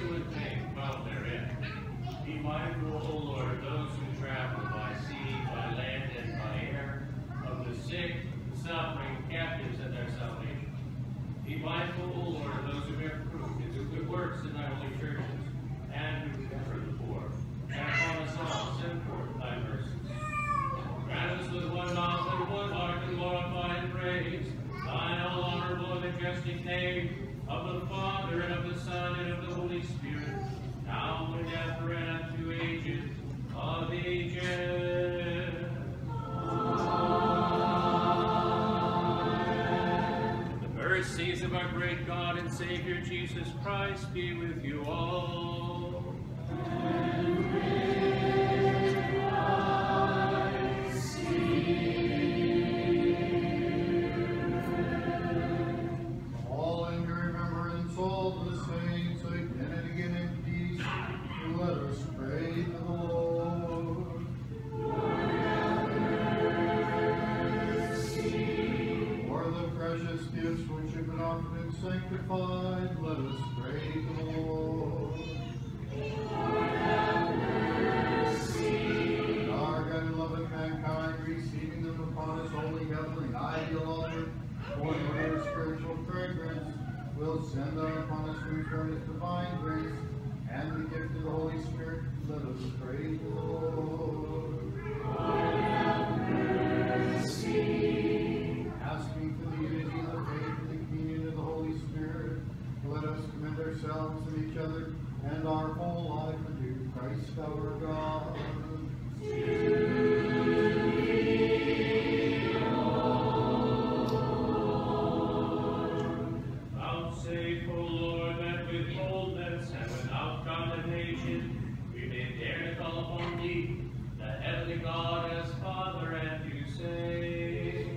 who would fain dwell therein. Be mindful, O Lord, of those who travel by sea, by land, and by air, of the sick, the suffering, captives, and their salvation. Be mindful, O Lord, of those who bear fruit and do good works in thy holy churches, and who comfort the poor. And upon us all send forth thy mercies. Grant us with one mouth and one heart to glorify and praise thine all honorable and majestic name, of the Father, and of the Son, and of the Holy Spirit, now and ever, and unto ages of ages. The mercies of our great God and Savior Jesus Christ be with you all. All in your remembrance, all the saints, again and again in peace, let us pray to the Lord. For the precious gifts which have been offered and sanctified, let us pray to the Lord. Our God and loving mankind, receiving them upon his holy, heavenly, and ideal altar, pouring away their spiritual fragrance, will send down upon us through from his divine grace, and the gift of the Holy Spirit, let us pray to the Lord. Asking for the unity of the faith and the communion of the Holy Spirit, let us commend ourselves and each other and our whole life unto Christ our God. Vouchsafe, O Lord, that with boldness and without condemnation we may dare to call upon thee, the heavenly God, as Father, and to say,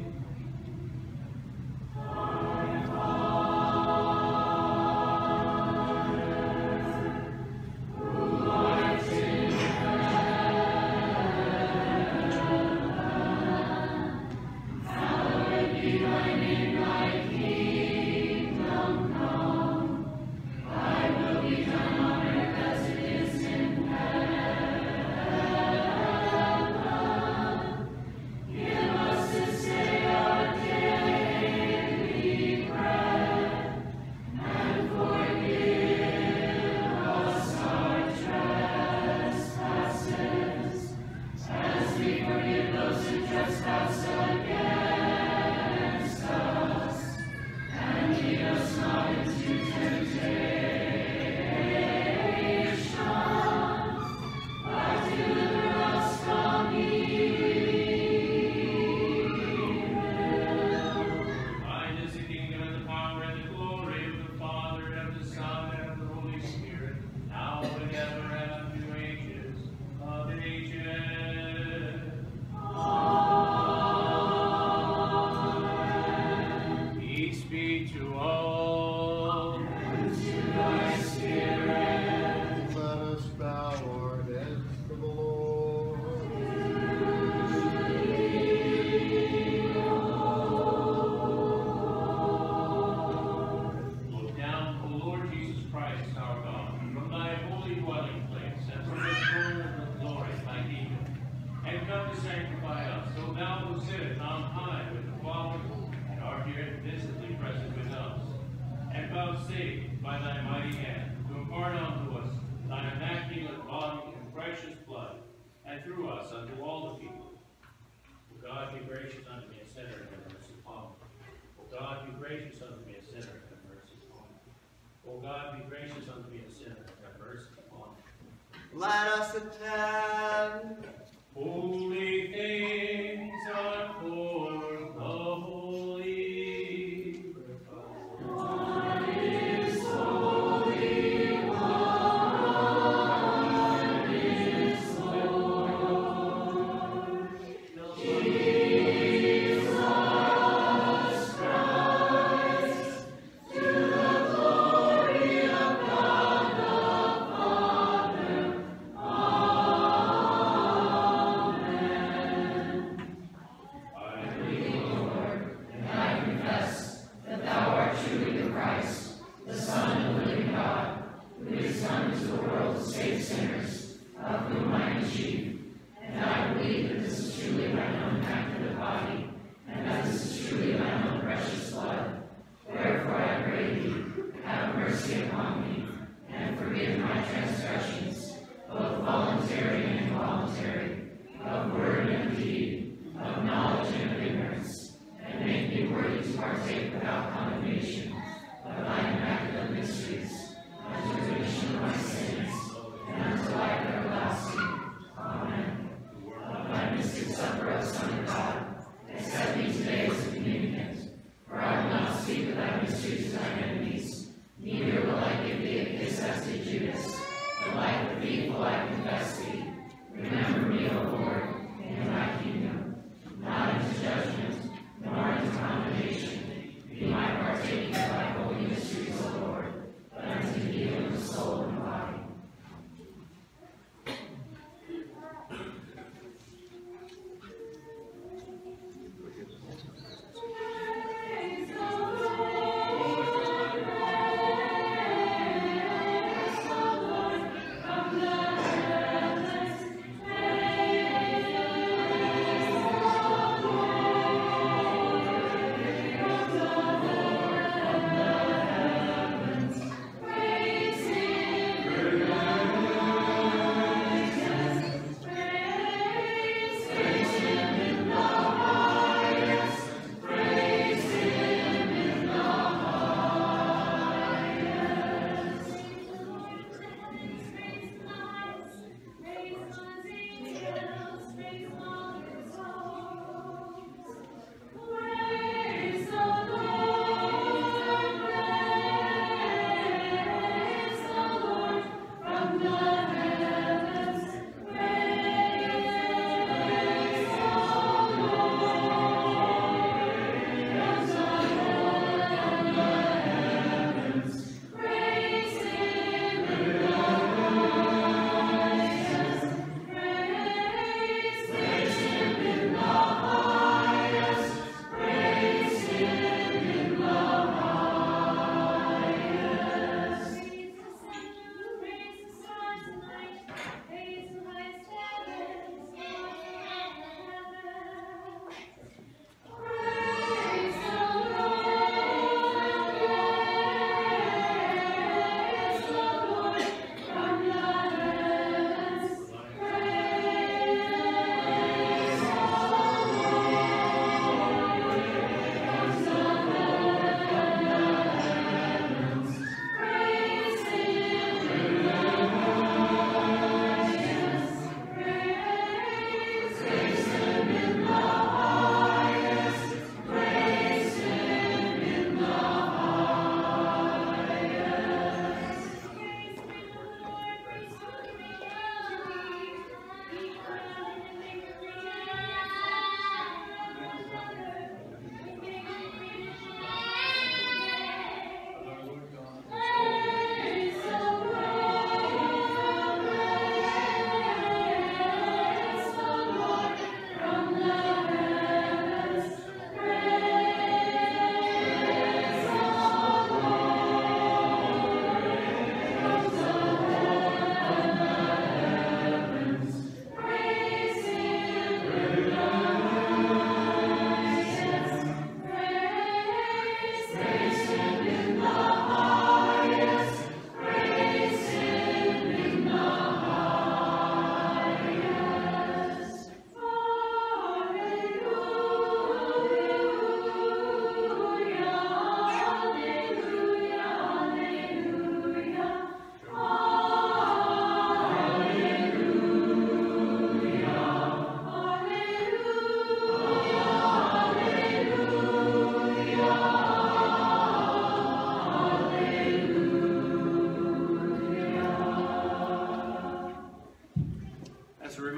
vouchsafe by thy mighty hand to impart unto us thine immaculate body and precious blood, and through us unto all the people. O God, be gracious unto me, a sinner, and have mercy upon me. O God, be gracious unto me, a sinner, and have mercy upon me. O God, be gracious unto me, a sinner, and have mercy upon me. Let us attend. Holy things are for the holy. God is holy, God is Lord. Jesus Christ, to the glory of God the Father. Amen.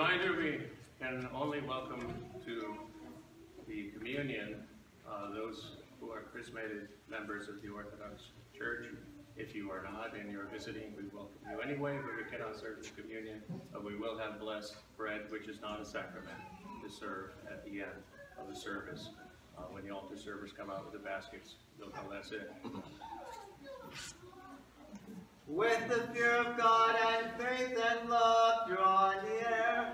reminder, we can only welcome to the communion uh, those who are chrismated members of the Orthodox Church. If you are not and you're visiting, we welcome you anyway, but we cannot serve the communion. But we will have blessed bread, which is not a sacrament, to serve at the end of the service. Uh, when the altar servers come out with the baskets, they'll bless it. With the fear of God and faith and love, draw near.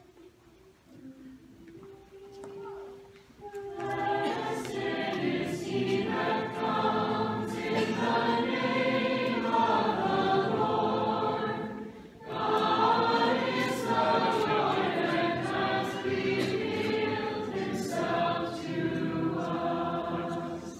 Blessed is he that comes in the name of the Lord. God is the Lord and has revealed himself to us.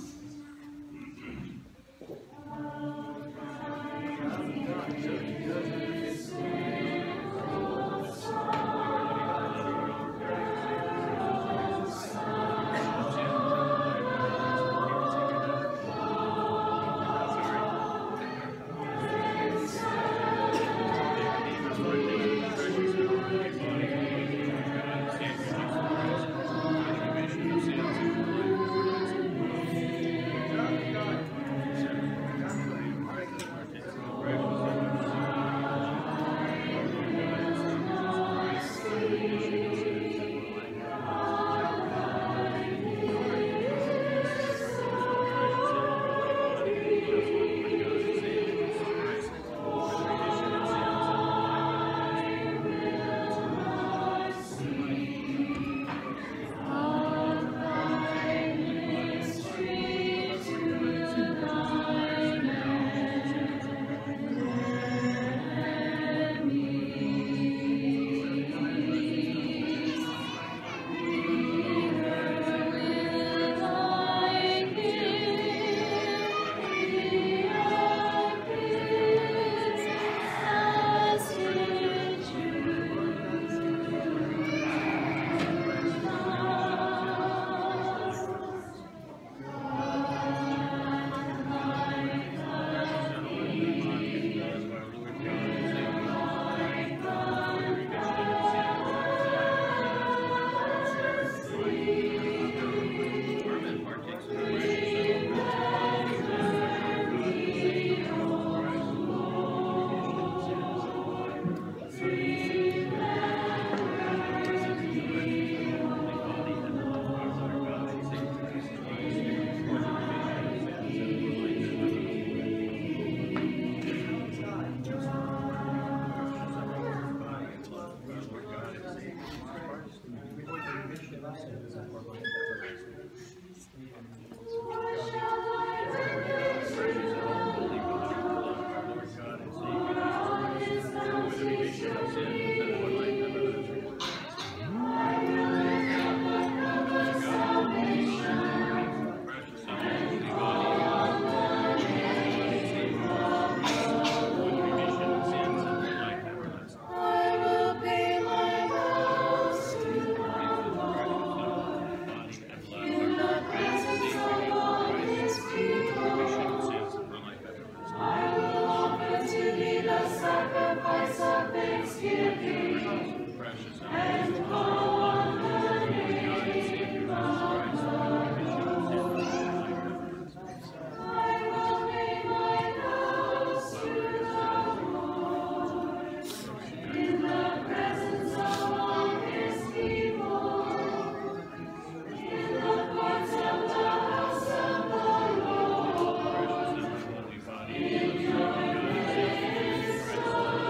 Precious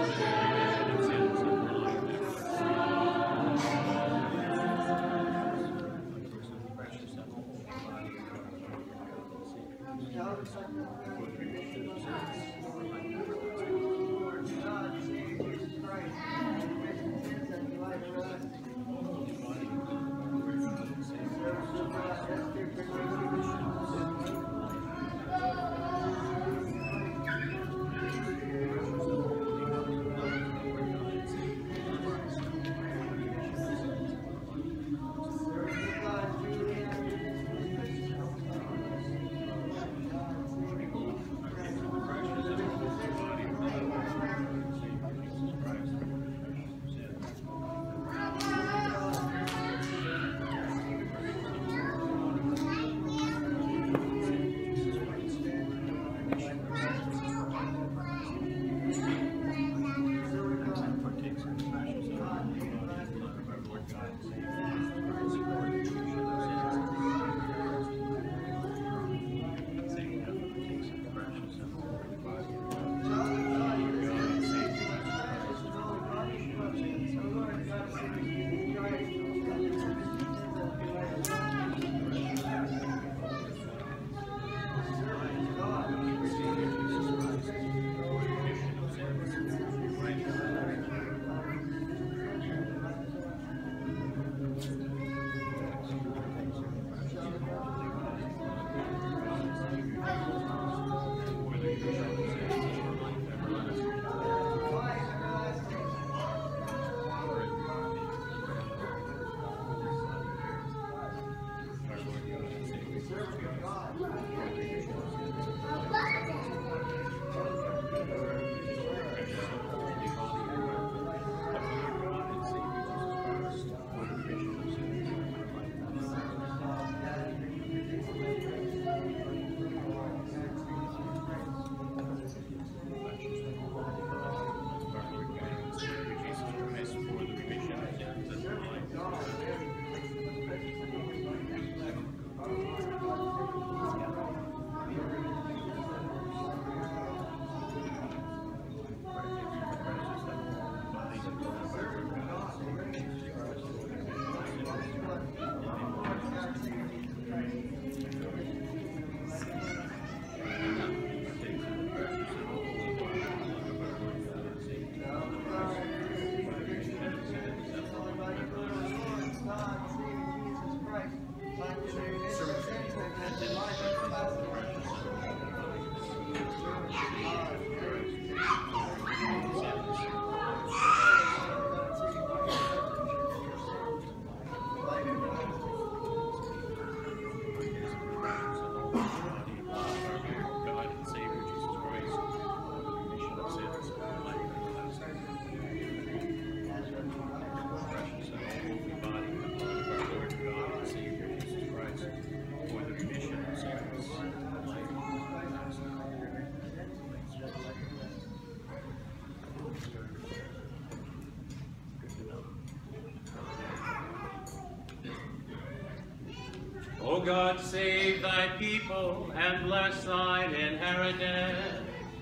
O God, save thy people and bless thine inheritance.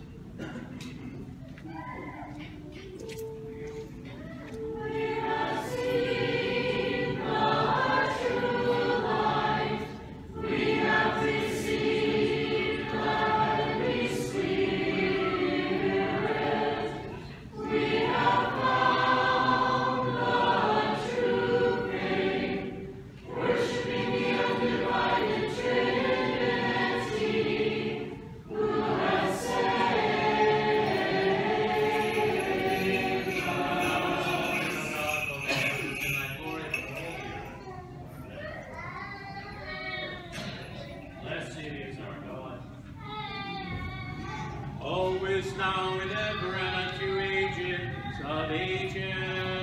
Always, now, and ever, and unto ages of ages.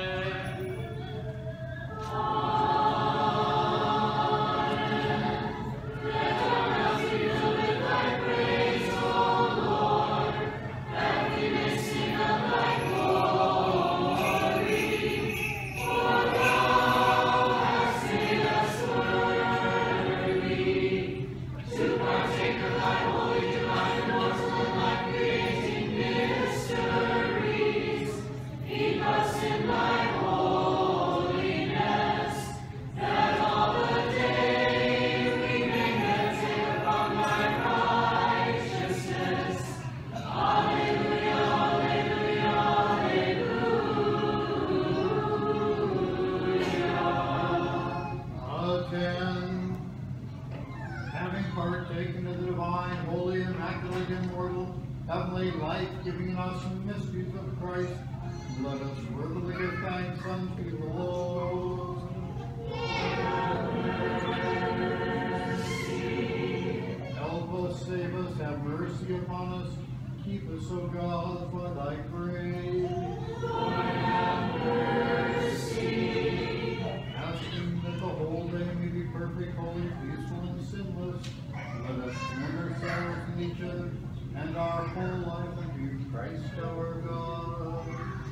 Heavenly life, giving us the mysteries of Christ, let us worthily give thanks unto the Lord. Help us, save us, have mercy upon us, keep us, O God, for thy grace. Lord, have mercy. Asking that the whole day may be perfect, holy, peaceful, and sinless, let us commend ourselves and each other and our whole life unto Christ our God.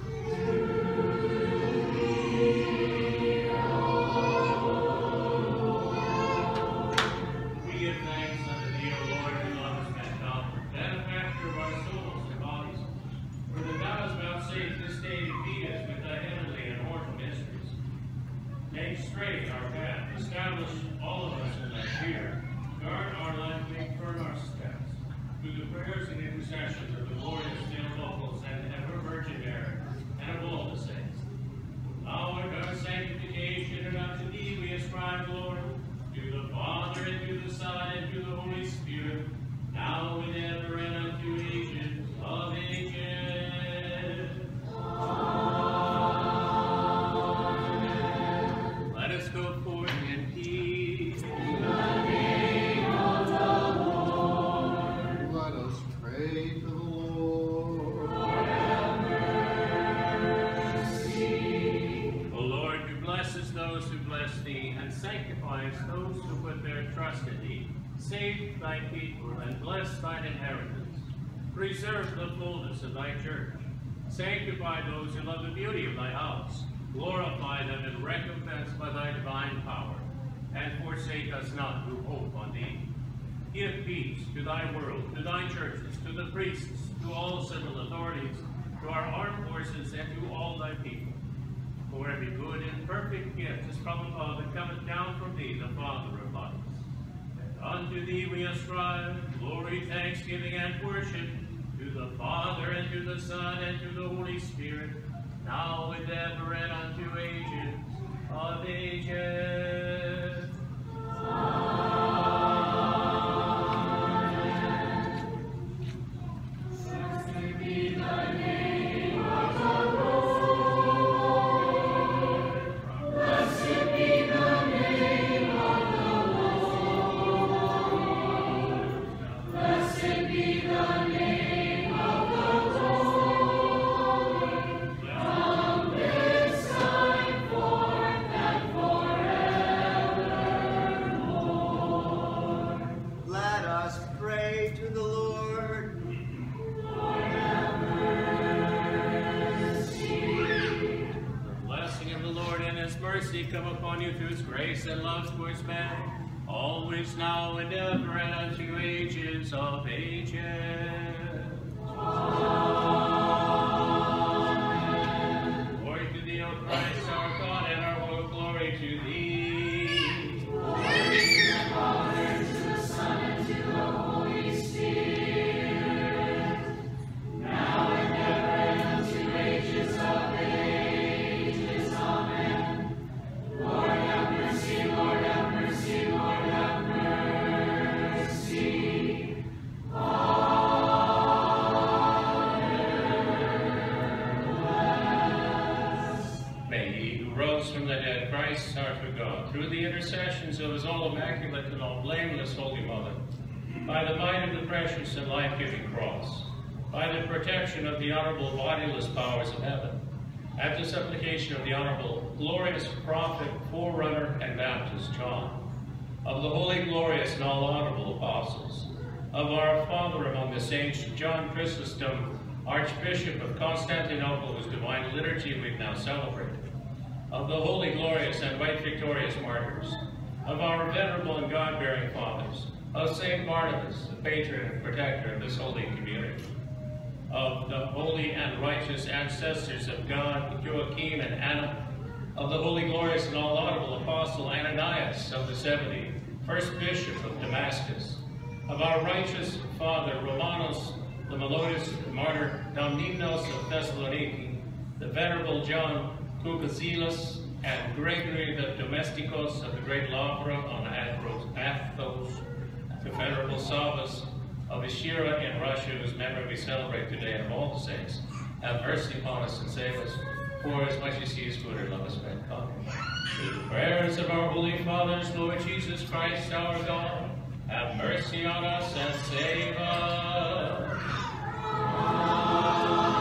We give thanks unto thee, O Lord, who lovest mankind, benefactor of our souls and bodies, for that thou hast vouchsafed this day to feed us with thy heavenly and mortal mysteries. Make straight our path, establish all of us in thy fear, guard our life, make firm our steps. Through the prayers and intercessions of the glorious Theotokos and ever Virgin Mary, and of all the saints. Now, in our sanctification, and unto thee we ascribe glory, to the Father, and to the Son, and to the Holy Spirit, now and ever, and unto ages of ages. Amen. Let us go forth in peace. In the name of the Lord. Let us pray to the Lord. Lord, have mercy. O Lord, who blesses those who bless thee, and sanctifies those who put their trust in thee, save thy people, and bless thine inheritance. Preserve the fullness of thy church. Sanctify those who love the beauty of thy house. Glorify them and recompense by thy divine power. And forsake us not who hope on thee. Give peace to thy world, to thy churches, to the priests, to all civil authorities, to our armed forces, and to all thy people. For every good and perfect gift is from above, and cometh down from thee, the Father of lights. And unto thee we ascribe glory, thanksgiving, and worship, to the Father, and to the Son, and to the Holy Spirit, now and ever, and unto ages of ages. Blessed be the name of the Lord. Blessed be the name of the Lord. Blessed be the name of the Lord. From this time forth and forevermore. Let us pray to the Lord. Lord, have mercy. The blessing of the Lord and his mercy come upon you through his grace and love towards man. always, now, and ever, and unto ages of ages. Amen. Glory to thee, O Christ, our God, and our whole glory to thee. Glory to the Father, to the Son, and to the Holy Spirit, now and ever, and unto ages of ages. Amen. Lord have mercy, Lord have mercy, Lord have mercy. May he who rose from the dead, Christ our true God, through the intercessions of his all immaculate and all blameless Holy Mother, by the might of the precious and life-giving cross, by the protection of the honorable bodiless powers of heaven, at the supplication of the honorable glorious prophet, forerunner, and Baptist John, of the holy, glorious, and all honorable apostles, of our Father among the saints, John Chrysostom, Archbishop of Constantinople, whose divine liturgy we've now celebrated, of the holy, glorious, and white victorious martyrs, of our venerable and God-bearing fathers, of Saint Barnabas, the patron and protector of this holy community, of the holy and righteous ancestors of God, Joachim and Anna, of the holy, glorious, and all honorable apostle Ananias of the seventy, first bishop of Damascus, of our righteous father Romanos, the melodious martyr Domninos of Thessaloniki, the venerable John Kukazilas, and Gregory the Domesticos of the great Lavra on Athos, the venerable Savas of Ishira in Russia, whose memory we celebrate today, and of all the saints. Have mercy upon us and save us, for as much as he is good or love us mankind. Through the prayers of our holy fathers, Lord Jesus Christ our God, have mercy on us and save us. Amen.